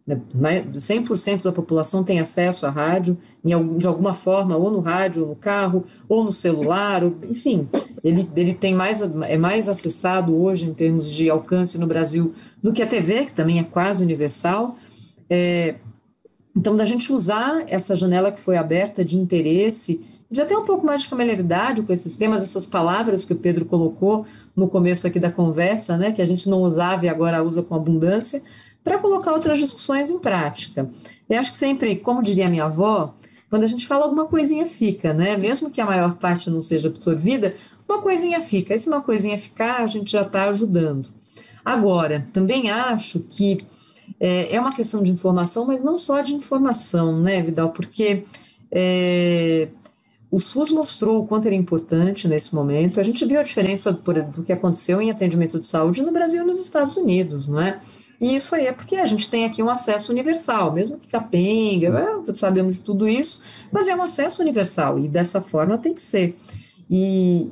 cem por cento da população tem acesso à rádio, em, de alguma forma, ou no rádio, ou no carro, ou no celular, ou, enfim, ele, ele tem mais, é mais acessado hoje em termos de alcance no Brasil do que a T V, que também é quase universal. É, então, da gente usar essa janela que foi aberta de interesse, de até um pouco mais de familiaridade com esses temas, essas palavras que o Pedro colocou no começo aqui da conversa, né, que a gente não usava e agora usa com abundância, para colocar outras discussões em prática. Eu acho que sempre, como diria minha avó, quando a gente fala alguma coisinha fica, né? Mesmo que a maior parte não seja absorvida, uma coisinha fica. E se uma coisinha ficar, a gente já está ajudando. Agora, também acho que é, é uma questão de informação, mas não só de informação, né, Vidal? Porque é, o SUS mostrou o quanto era importante nesse momento. A gente viu a diferença do, do que aconteceu em atendimento de saúde no Brasil e nos Estados Unidos, não é? E isso aí é porque a gente tem aqui um acesso universal, mesmo que capenga, é, sabemos de tudo isso, mas é um acesso universal e dessa forma tem que ser. E,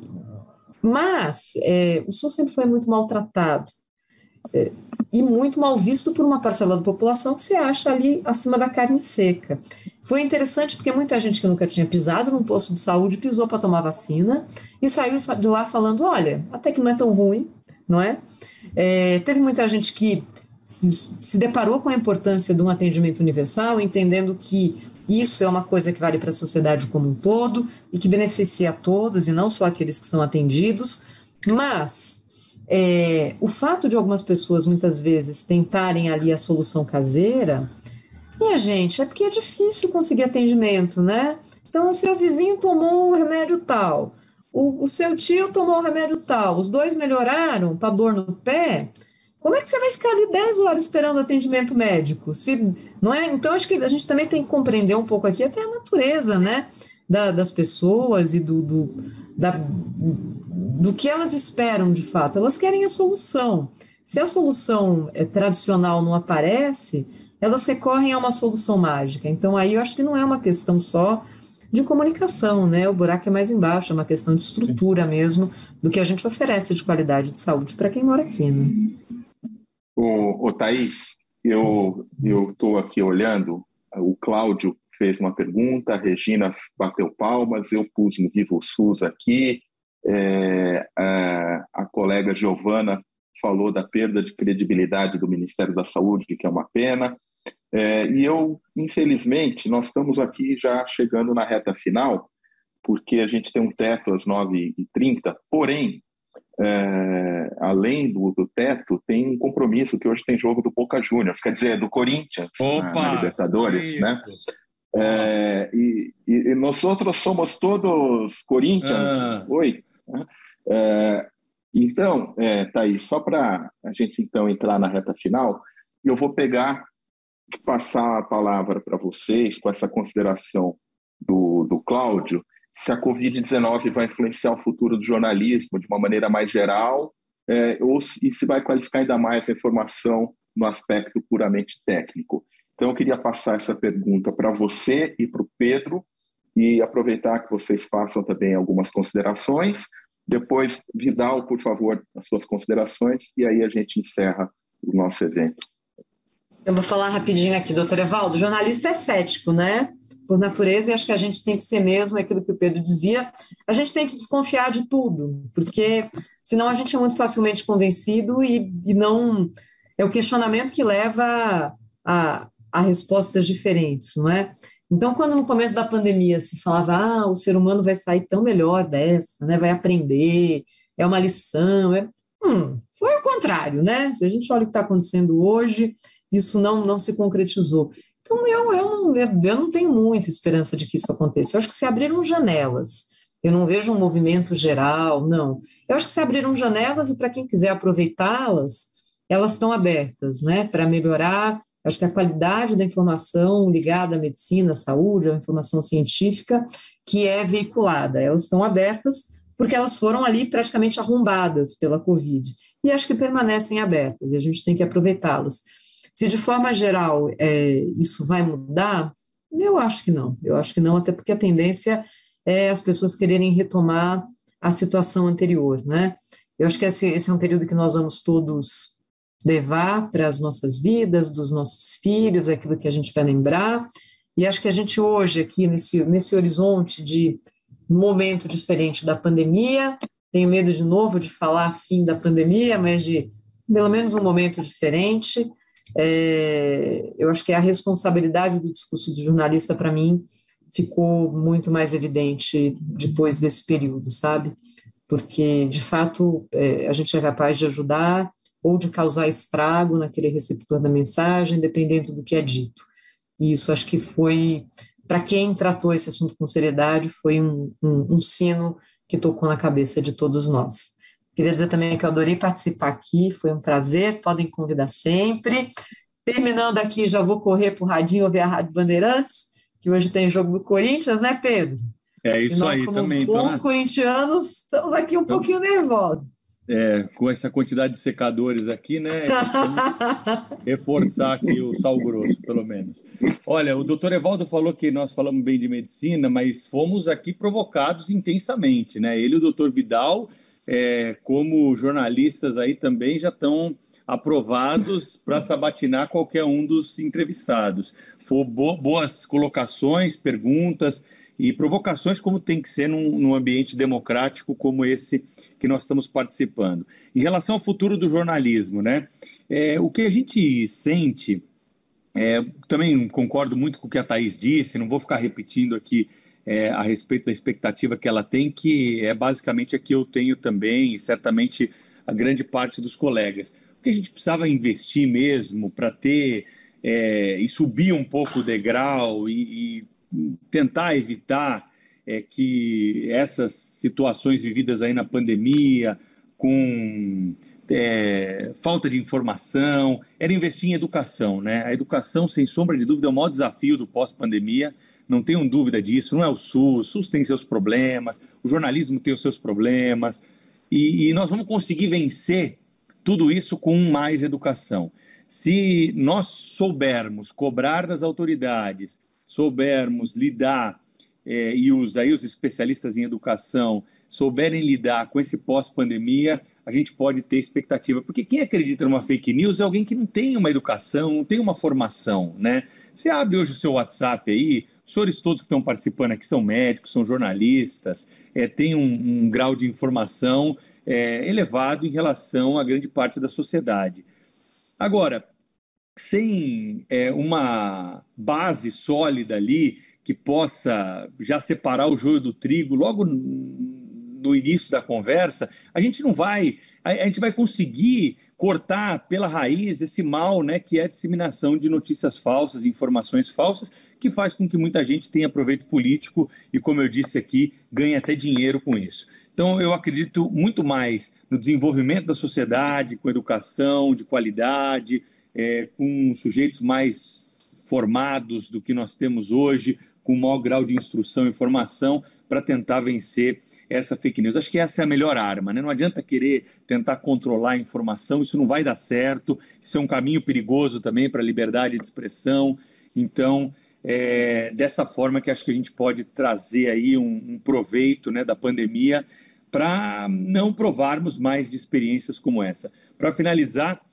mas é, o SUS sempre foi muito maltratado é, e muito mal visto por uma parcela da população que se acha ali acima da carne seca. Foi interessante porque muita gente que nunca tinha pisado num posto de saúde pisou para tomar vacina e saiu de lá falando, olha, até que não é tão ruim, não é? É, teve muita gente que se deparou com a importância de um atendimento universal, entendendo que isso é uma coisa que vale para a sociedade como um todo e que beneficia a todos e não só aqueles que são atendidos, mas é, o fato de algumas pessoas muitas vezes tentarem ali a solução caseira, minha gente, é porque é difícil conseguir atendimento, né? Então o seu vizinho tomou o remédio tal, o, o seu tio tomou o remédio tal, os dois melhoraram para dor no pé. Como é que você vai ficar ali dez horas esperando atendimento médico? Se, não é? Então, acho que a gente também tem que compreender um pouco aqui até a natureza, né, da, das pessoas e do, do, da, do que elas esperam de fato. Elas querem a solução. Se a solução é, tradicional não aparece, elas recorrem a uma solução mágica. Então, aí eu acho que não é uma questão só de comunicação, né? O buraco é mais embaixo, é uma questão de estrutura mesmo do que a gente oferece de qualidade de saúde para quem mora aqui, né? Ô, ô Thaís, eu estou aqui olhando, o Cláudio fez uma pergunta, a Regina bateu palmas, eu pus no Vivo SUS aqui, é, a, a colega Giovana falou da perda de credibilidade do Ministério da Saúde, que é uma pena, é, e eu, infelizmente, nós estamos aqui já chegando na reta final, porque a gente tem um teto às nove e trinta, porém, É, além do, do teto, tem um compromisso que hoje tem jogo do Boca Juniors, quer dizer, do Corinthians na, na Libertadores, né? É, e, e nós outros somos todos Corinthians, ah. Oi. É, então, é, Thaís, só para a gente então entrar na reta final, eu vou pegar, passar a palavra para vocês com essa consideração do, do Cláudio, se a covid dezenove vai influenciar o futuro do jornalismo de uma maneira mais geral, é, ou se, se vai qualificar ainda mais a informação no aspecto puramente técnico. Então, eu queria passar essa pergunta para você e para o Pedro, e aproveitar que vocês façam também algumas considerações. Depois, Vidal, por favor, as suas considerações, e aí a gente encerra o nosso evento. Eu vou falar rapidinho aqui, doutor Evaldo. O jornalista é cético, né? Por natureza, e acho que a gente tem que ser mesmo aquilo que o Pedro dizia, a gente tem que desconfiar de tudo, porque senão a gente é muito facilmente convencido e, e não... É o questionamento que leva a, a respostas diferentes, não é? Então, quando no começo da pandemia se falava, ah, o ser humano vai sair tão melhor dessa, né? Vai aprender, é uma lição, é... Hum, foi o contrário, né? Se a gente olha o que está acontecendo hoje, isso não, não se concretizou. Então, eu, eu, não, eu não tenho muita esperança de que isso aconteça. Eu acho que se abriram janelas. Eu não vejo um movimento geral, não. Eu acho que se abriram janelas e para quem quiser aproveitá-las, elas estão abertas, né? Para melhorar, eu acho que a qualidade da informação ligada à medicina, à saúde, à informação científica, que é veiculada. Elas estão abertas porque elas foram ali praticamente arrombadas pela Covid. E acho que permanecem abertas e a gente tem que aproveitá-las. Se de forma geral é, isso vai mudar, eu acho que não. Eu acho que não, até porque a tendência é as pessoas quererem retomar a situação anterior, né? Eu acho que esse, esse é um período que nós vamos todos levar para as nossas vidas, dos nossos filhos, aquilo que a gente vai lembrar. E acho que a gente hoje, aqui nesse, nesse horizonte de momento diferente da pandemia, tenho medo de novo de falar fim da pandemia, mas de pelo menos um momento diferente, é, eu acho que a responsabilidade do discurso do jornalista, para mim, ficou muito mais evidente depois desse período, sabe? Porque, de fato, é, a gente é capaz de ajudar ou de causar estrago naquele receptor da mensagem, dependendo do que é dito. E isso acho que foi, para quem tratou esse assunto com seriedade, foi um, um, um sino que tocou na cabeça de todos nós. Queria dizer também que eu adorei participar aqui, foi um prazer, podem convidar sempre. Terminando aqui, já vou correr para o radinho, ouvir a Rádio Bandeirantes, que hoje tem jogo do Corinthians, né, Pedro? É isso e nós, aí como também. bons tô... corintianos, estamos aqui um então... pouquinho nervosos. É, com essa quantidade de secadores aqui, né? Reforçar aqui o sal grosso, pelo menos. Olha, o doutor Evaldo falou que nós falamos bem de medicina, mas fomos aqui provocados intensamente, né? Ele e o doutor Vidal, é, como jornalistas aí também, já estão aprovados para sabatinar qualquer um dos entrevistados. Foram boas colocações, perguntas e provocações, como tem que ser num, num ambiente democrático como esse que nós estamos participando. Em relação ao futuro do jornalismo, né? É, o que a gente sente, é, também concordo muito com o que a Thaís disse, não vou ficar repetindo aqui é, a respeito da expectativa que ela tem, que é basicamente a que eu tenho também, e certamente a grande parte dos colegas. O que a gente precisava investir mesmo para ter é, e subir um pouco o degrau e, e tentar evitar é, que essas situações vividas aí na pandemia, com é, falta de informação, era investir em educação, né? A educação, sem sombra de dúvida, é o maior desafio do pós-pandemia, não tenham dúvida disso, não é o SUS, o SUS tem seus problemas, o jornalismo tem os seus problemas, e, e nós vamos conseguir vencer tudo isso com mais educação. Se nós soubermos cobrar das autoridades, soubermos lidar, eh, e os, aí os especialistas em educação souberem lidar com esse pós-pandemia, a gente pode ter expectativa. Porque quem acredita numa fake news é alguém que não tem uma educação, não tem uma formação, né? Você abre hoje o seu WhatsApp aí, os senhores todos que estão participando aqui são médicos, são jornalistas, é, têm um, um grau de informação é, elevado em relação à grande parte da sociedade. Agora, sem é, uma base sólida ali que possa já separar o joio do trigo logo no início da conversa, a gente não vai, a, a gente vai conseguir cortar pela raiz esse mal, né, que é a disseminação de notícias falsas, informações falsas, que faz com que muita gente tenha proveito político e, como eu disse aqui, ganhe até dinheiro com isso. Então, eu acredito muito mais no desenvolvimento da sociedade, com educação de qualidade, é, com sujeitos mais formados do que nós temos hoje, com maior grau de instrução e formação, para tentar vencer essa fake news. Acho que essa é a melhor arma, né? Não adianta querer tentar controlar a informação, isso não vai dar certo, isso é um caminho perigoso também para a liberdade de expressão. Então, é dessa forma que acho que a gente pode trazer aí um, um proveito, né, da pandemia para não provarmos mais de experiências como essa. Para finalizar,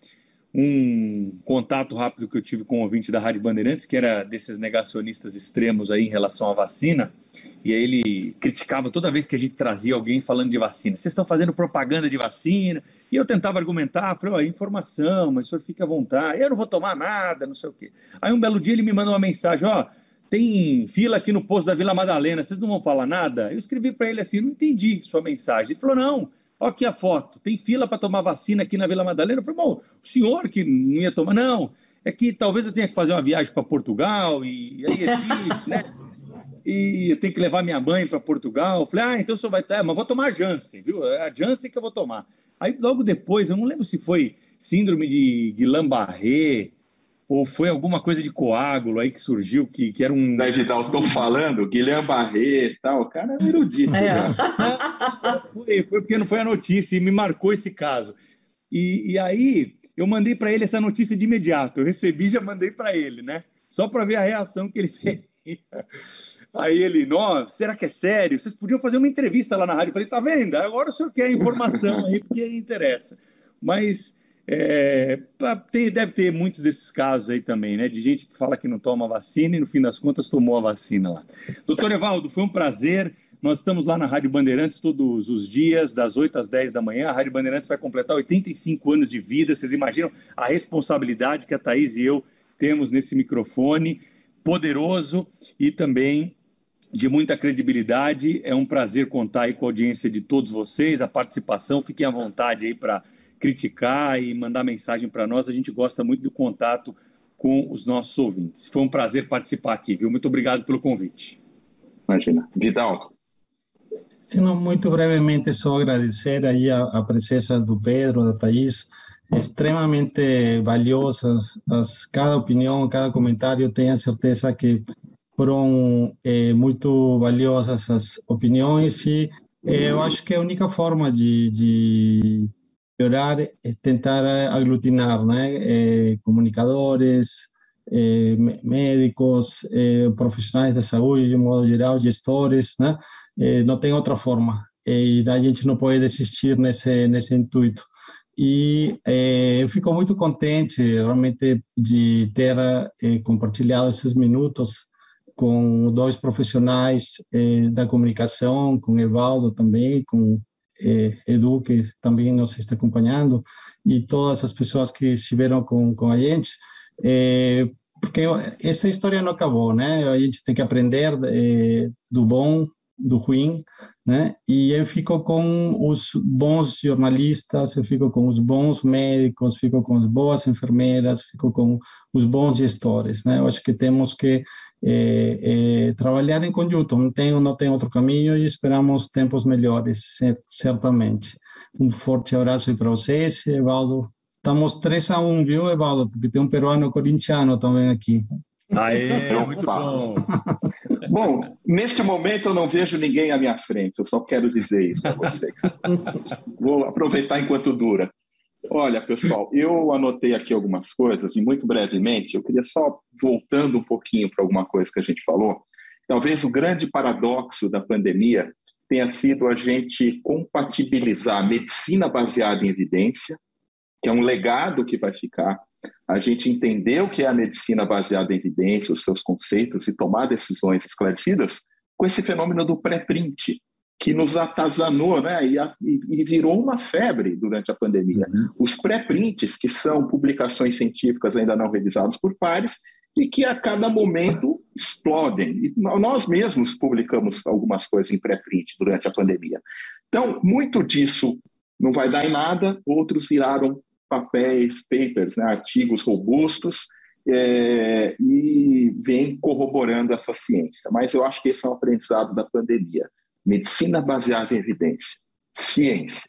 um contato rápido que eu tive com um ouvinte da Rádio Bandeirantes, que era desses negacionistas extremos aí em relação à vacina, e aí ele criticava toda vez que a gente trazia alguém falando de vacina. Vocês estão fazendo propaganda de vacina? E eu tentava argumentar, falei, ó, informação, mas o senhor fica à vontade, eu não vou tomar nada, não sei o quê. Aí um belo dia ele me mandou uma mensagem, ó, tem fila aqui no posto da Vila Madalena, vocês não vão falar nada? Eu escrevi para ele assim, não entendi sua mensagem. Ele falou, não, olha aqui a foto, tem fila para tomar vacina aqui na Vila Madalena. Eu falei, bom, o senhor que não ia tomar, não, é que talvez eu tenha que fazer uma viagem para Portugal e, e aí existe, né? E eu tenho que levar minha mãe para Portugal. Eu falei, ah, então o senhor vai ter, mas vou tomar a Janssen, viu? É a Janssen que eu vou tomar. Aí logo depois, eu não lembro se foi síndrome de Guillain-Barré ou foi alguma coisa de coágulo aí que surgiu, que, que era um... Daí, Vidal, estou falando, Guillain-Barré e tal, o cara é um erudito. É. Foi, foi porque não foi a notícia e me marcou esse caso. E, e aí, eu mandei para ele essa notícia de imediato. Eu recebi e já mandei para ele, né? Só para ver a reação que ele fez. Aí ele, nossa, será que é sério? Vocês podiam fazer uma entrevista lá na rádio. Eu falei, tá vendo? Agora o senhor quer informação aí, porque interessa. Mas É, tem, deve ter muitos desses casos aí também, né? De gente que fala que não toma vacina e no fim das contas tomou a vacina lá. Doutor Evaldo, foi um prazer. Nós estamos lá na Rádio Bandeirantes todos os dias, das oito às dez da manhã. A Rádio Bandeirantes vai completar oitenta e cinco anos de vida. Vocês imaginam a responsabilidade que a Thaís e eu temos nesse microfone poderoso e também de muita credibilidade. É um prazer contar aí com a audiência de todos vocês, a participação. Fiquem à vontade aí para criticar e mandar mensagem para nós. A gente gosta muito do contato com os nossos ouvintes. Foi um prazer participar aqui, viu? Muito obrigado pelo convite. Imagina. Vidal. Sim, não, muito brevemente, só agradecer aí a, a presença do Pedro, da Thaís, extremamente valiosas, as, cada opinião, cada comentário, tenho certeza que foram é, muito valiosas as opiniões e é, eu acho que a única forma de, de melhorar é tentar aglutinar, né, é, comunicadores, é, médicos, é, profissionais da saúde, de modo geral, gestores, né, é, não tem outra forma e a gente não pode desistir nesse, nesse intuito. E é, eu fico muito contente realmente de ter é, compartilhado esses minutos com dois profissionais eh, da comunicação, com Evaldo também, com eh, Edu, que também nos está acompanhando, e todas as pessoas que estiveram com, com a gente, eh, porque essa história não acabou, né? A gente tem que aprender eh, do bom, do ruim, né? E eu fico com os bons jornalistas, eu fico com os bons médicos, fico com as boas enfermeiras, fico com os bons gestores, né? Eu acho que temos que é, é, trabalhar em conjunto, não tem, não tem outro caminho e esperamos tempos melhores, certamente. Um forte abraço para vocês, Evaldo. Estamos três a um, viu, Evaldo? Porque tem um peruano corintiano também aqui. Aê, muito bom. Bom, neste momento eu não vejo ninguém à minha frente, eu só quero dizer isso a vocês. Vou aproveitar enquanto dura. Olha, pessoal, eu anotei aqui algumas coisas e muito brevemente eu queria só, voltando um pouquinho para alguma coisa que a gente falou, talvez o grande paradoxo da pandemia tenha sido a gente compatibilizar a medicina baseada em evidência, que é um legado que vai ficar, a gente entender o que é a medicina baseada em evidência, os seus conceitos e tomar decisões esclarecidas com esse fenômeno do pré-print, que nos atazanou, né, e, a, e virou uma febre durante a pandemia. Uhum. Os pré-prints, que são publicações científicas ainda não revisadas por pares, e que a cada momento explodem. E nós mesmos publicamos algumas coisas em pré-print durante a pandemia. Então, muito disso não vai dar em nada, outros viraram papéis, papers, né, artigos robustos, é, e vem corroborando essa ciência. Mas eu acho que esse é um aprendizado da pandemia. Medicina baseada em evidência, ciência.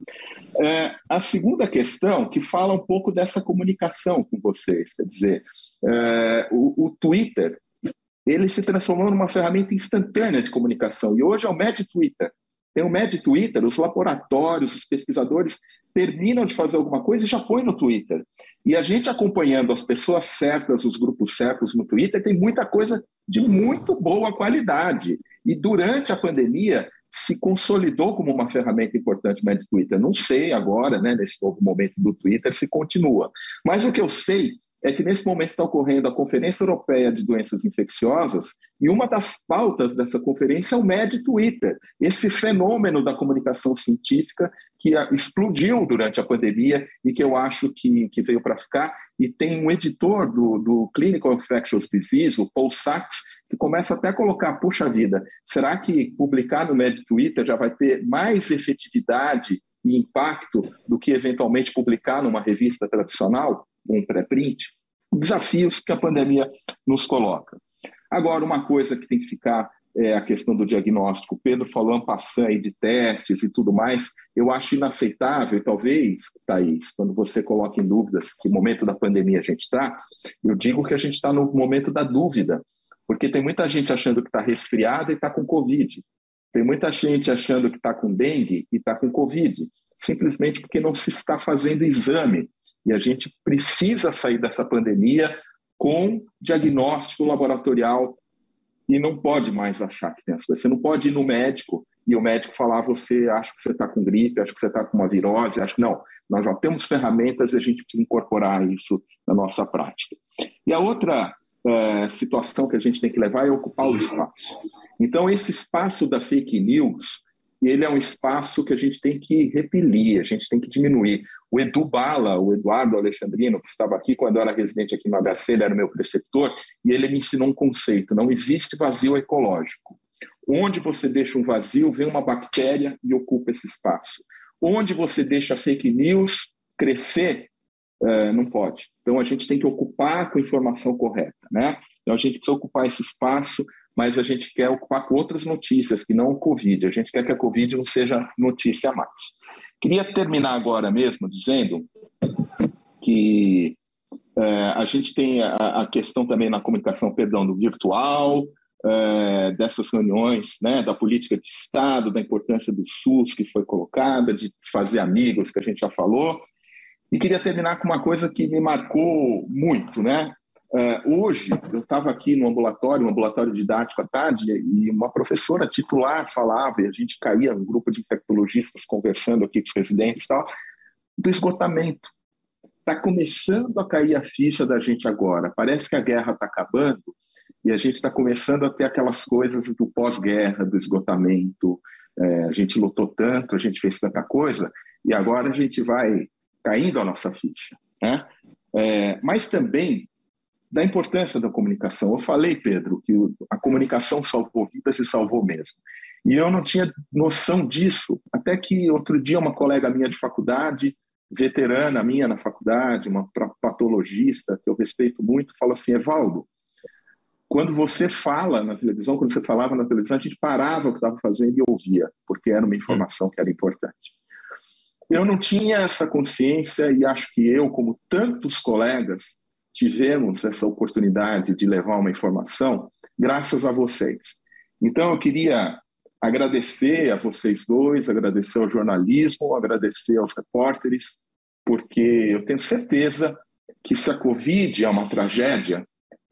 É, a segunda questão, que fala um pouco dessa comunicação com vocês, quer dizer, é, o, o Twitter, ele se transformou numa ferramenta instantânea de comunicação, e hoje é o Mad Twitter. Tem o Mad Twitter, os laboratórios, os pesquisadores terminam de fazer alguma coisa e já põem no Twitter. E a gente acompanhando as pessoas certas, os grupos certos no Twitter, tem muita coisa de muito boa qualidade. E durante a pandemia se consolidou como uma ferramenta importante o Mad Twitter. Não sei agora, né, nesse novo momento do Twitter, se continua. Mas o que eu sei é que nesse momento está ocorrendo a Conferência Europeia de Doenças Infecciosas e uma das pautas dessa conferência é o Mad Twitter, esse fenômeno da comunicação científica que explodiu durante a pandemia e que eu acho que, que veio para ficar. E tem um editor do, do Clinical Infectious Disease, o Paul Sachs, que começa até a colocar, puxa vida, será que publicar no Mad Twitter já vai ter mais efetividade e impacto do que eventualmente publicar numa revista tradicional, um pré-print? Desafios que a pandemia nos coloca. Agora, uma coisa que tem que ficar é a questão do diagnóstico. O Pedro falou en passant de testes e tudo mais. Eu acho inaceitável, e talvez, Thaís, quando você coloca em dúvidas que momento da pandemia a gente está, eu digo que a gente está no momento da dúvida, porque tem muita gente achando que está resfriada e está com Covid. Tem muita gente achando que está com dengue e está com Covid, simplesmente porque não se está fazendo exame. E a gente precisa sair dessa pandemia com diagnóstico laboratorial e não pode mais achar que tem as coisas. Você não pode ir no médico e o médico falar, você acha que você está com gripe, acha que você está com uma virose, acho que não, nós já temos ferramentas e a gente precisa incorporar isso na nossa prática. E a outra é, situação que a gente tem que levar é ocupar o espaço. Então, esse espaço da fake news, ele é um espaço que a gente tem que repelir, a gente tem que diminuir. O Edu Bala, o Eduardo Alexandrino, que estava aqui quando eu era residente aqui no H C, ele era meu preceptor, e ele me ensinou um conceito, não existe vazio ecológico. Onde você deixa um vazio, vem uma bactéria e ocupa esse espaço. Onde você deixa fake news crescer, uh, não pode. Então, a gente tem que ocupar com a informação correta, né? Então, a gente precisa ocupar esse espaço, mas a gente quer ocupar com outras notícias, que não o Covid. A gente quer que a Covid não seja notícia mais. Queria terminar agora mesmo dizendo que uh, a gente tem a, a questão também na comunicação, perdão, do virtual, uh, dessas reuniões, né, da política de Estado, da importância do SUS que foi colocada, de fazer amigos, que a gente já falou. E queria terminar com uma coisa que me marcou muito, né? Uh, hoje, eu estava aqui no ambulatório, um ambulatório didático à tarde, e uma professora titular falava, e a gente caía, um grupo de infectologistas conversando aqui com os residentes e tal, do esgotamento. Está começando a cair a ficha da gente agora. Parece que a guerra está acabando e a gente está começando a ter aquelas coisas do pós-guerra, do esgotamento. É, a gente lutou tanto, a gente fez tanta coisa, e agora a gente vai caindo a nossa ficha, né? É, mas também da importância da comunicação. Eu falei, Pedro, que a comunicação salvou vidas e salvou mesmo. E eu não tinha noção disso, até que outro dia uma colega minha de faculdade, veterana minha na faculdade, uma patologista que eu respeito muito, falou assim, Evaldo, quando você fala na televisão, quando você falava na televisão, a gente parava o que estava fazendo e ouvia, porque era uma informação que era importante. Eu não tinha essa consciência e acho que eu, como tantos colegas, tivemos essa oportunidade de levar uma informação graças a vocês. Então, eu queria agradecer a vocês dois, agradecer ao jornalismo, agradecer aos repórteres, porque eu tenho certeza que se a Covid é uma tragédia,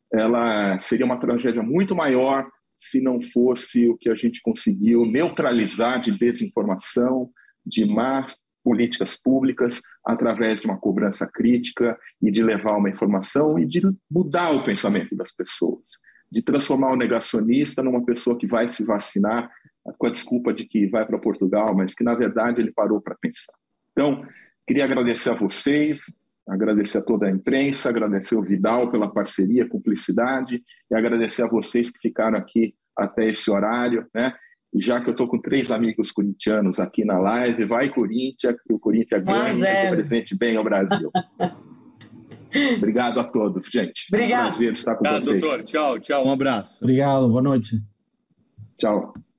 ela seria uma tragédia muito maior se não fosse o que a gente conseguiu neutralizar de desinformação, de más políticas públicas, através de uma cobrança crítica e de levar uma informação e de mudar o pensamento das pessoas, de transformar o negacionista numa pessoa que vai se vacinar com a desculpa de que vai para Portugal, mas que, na verdade, ele parou para pensar. Então, queria agradecer a vocês, agradecer a toda a imprensa, agradecer o Vidal pela parceria, cumplicidade, e agradecer a vocês que ficaram aqui até esse horário, né? Já que eu estou com três amigos corintianos aqui na live, vai Corinthians, que o Corinthians ganha e represente bem o Brasil. Obrigado a todos, gente. Obrigado. É um prazer estar com Obrigado, vocês. doutor. Tchau, tchau. Um abraço. Obrigado, boa noite. Tchau.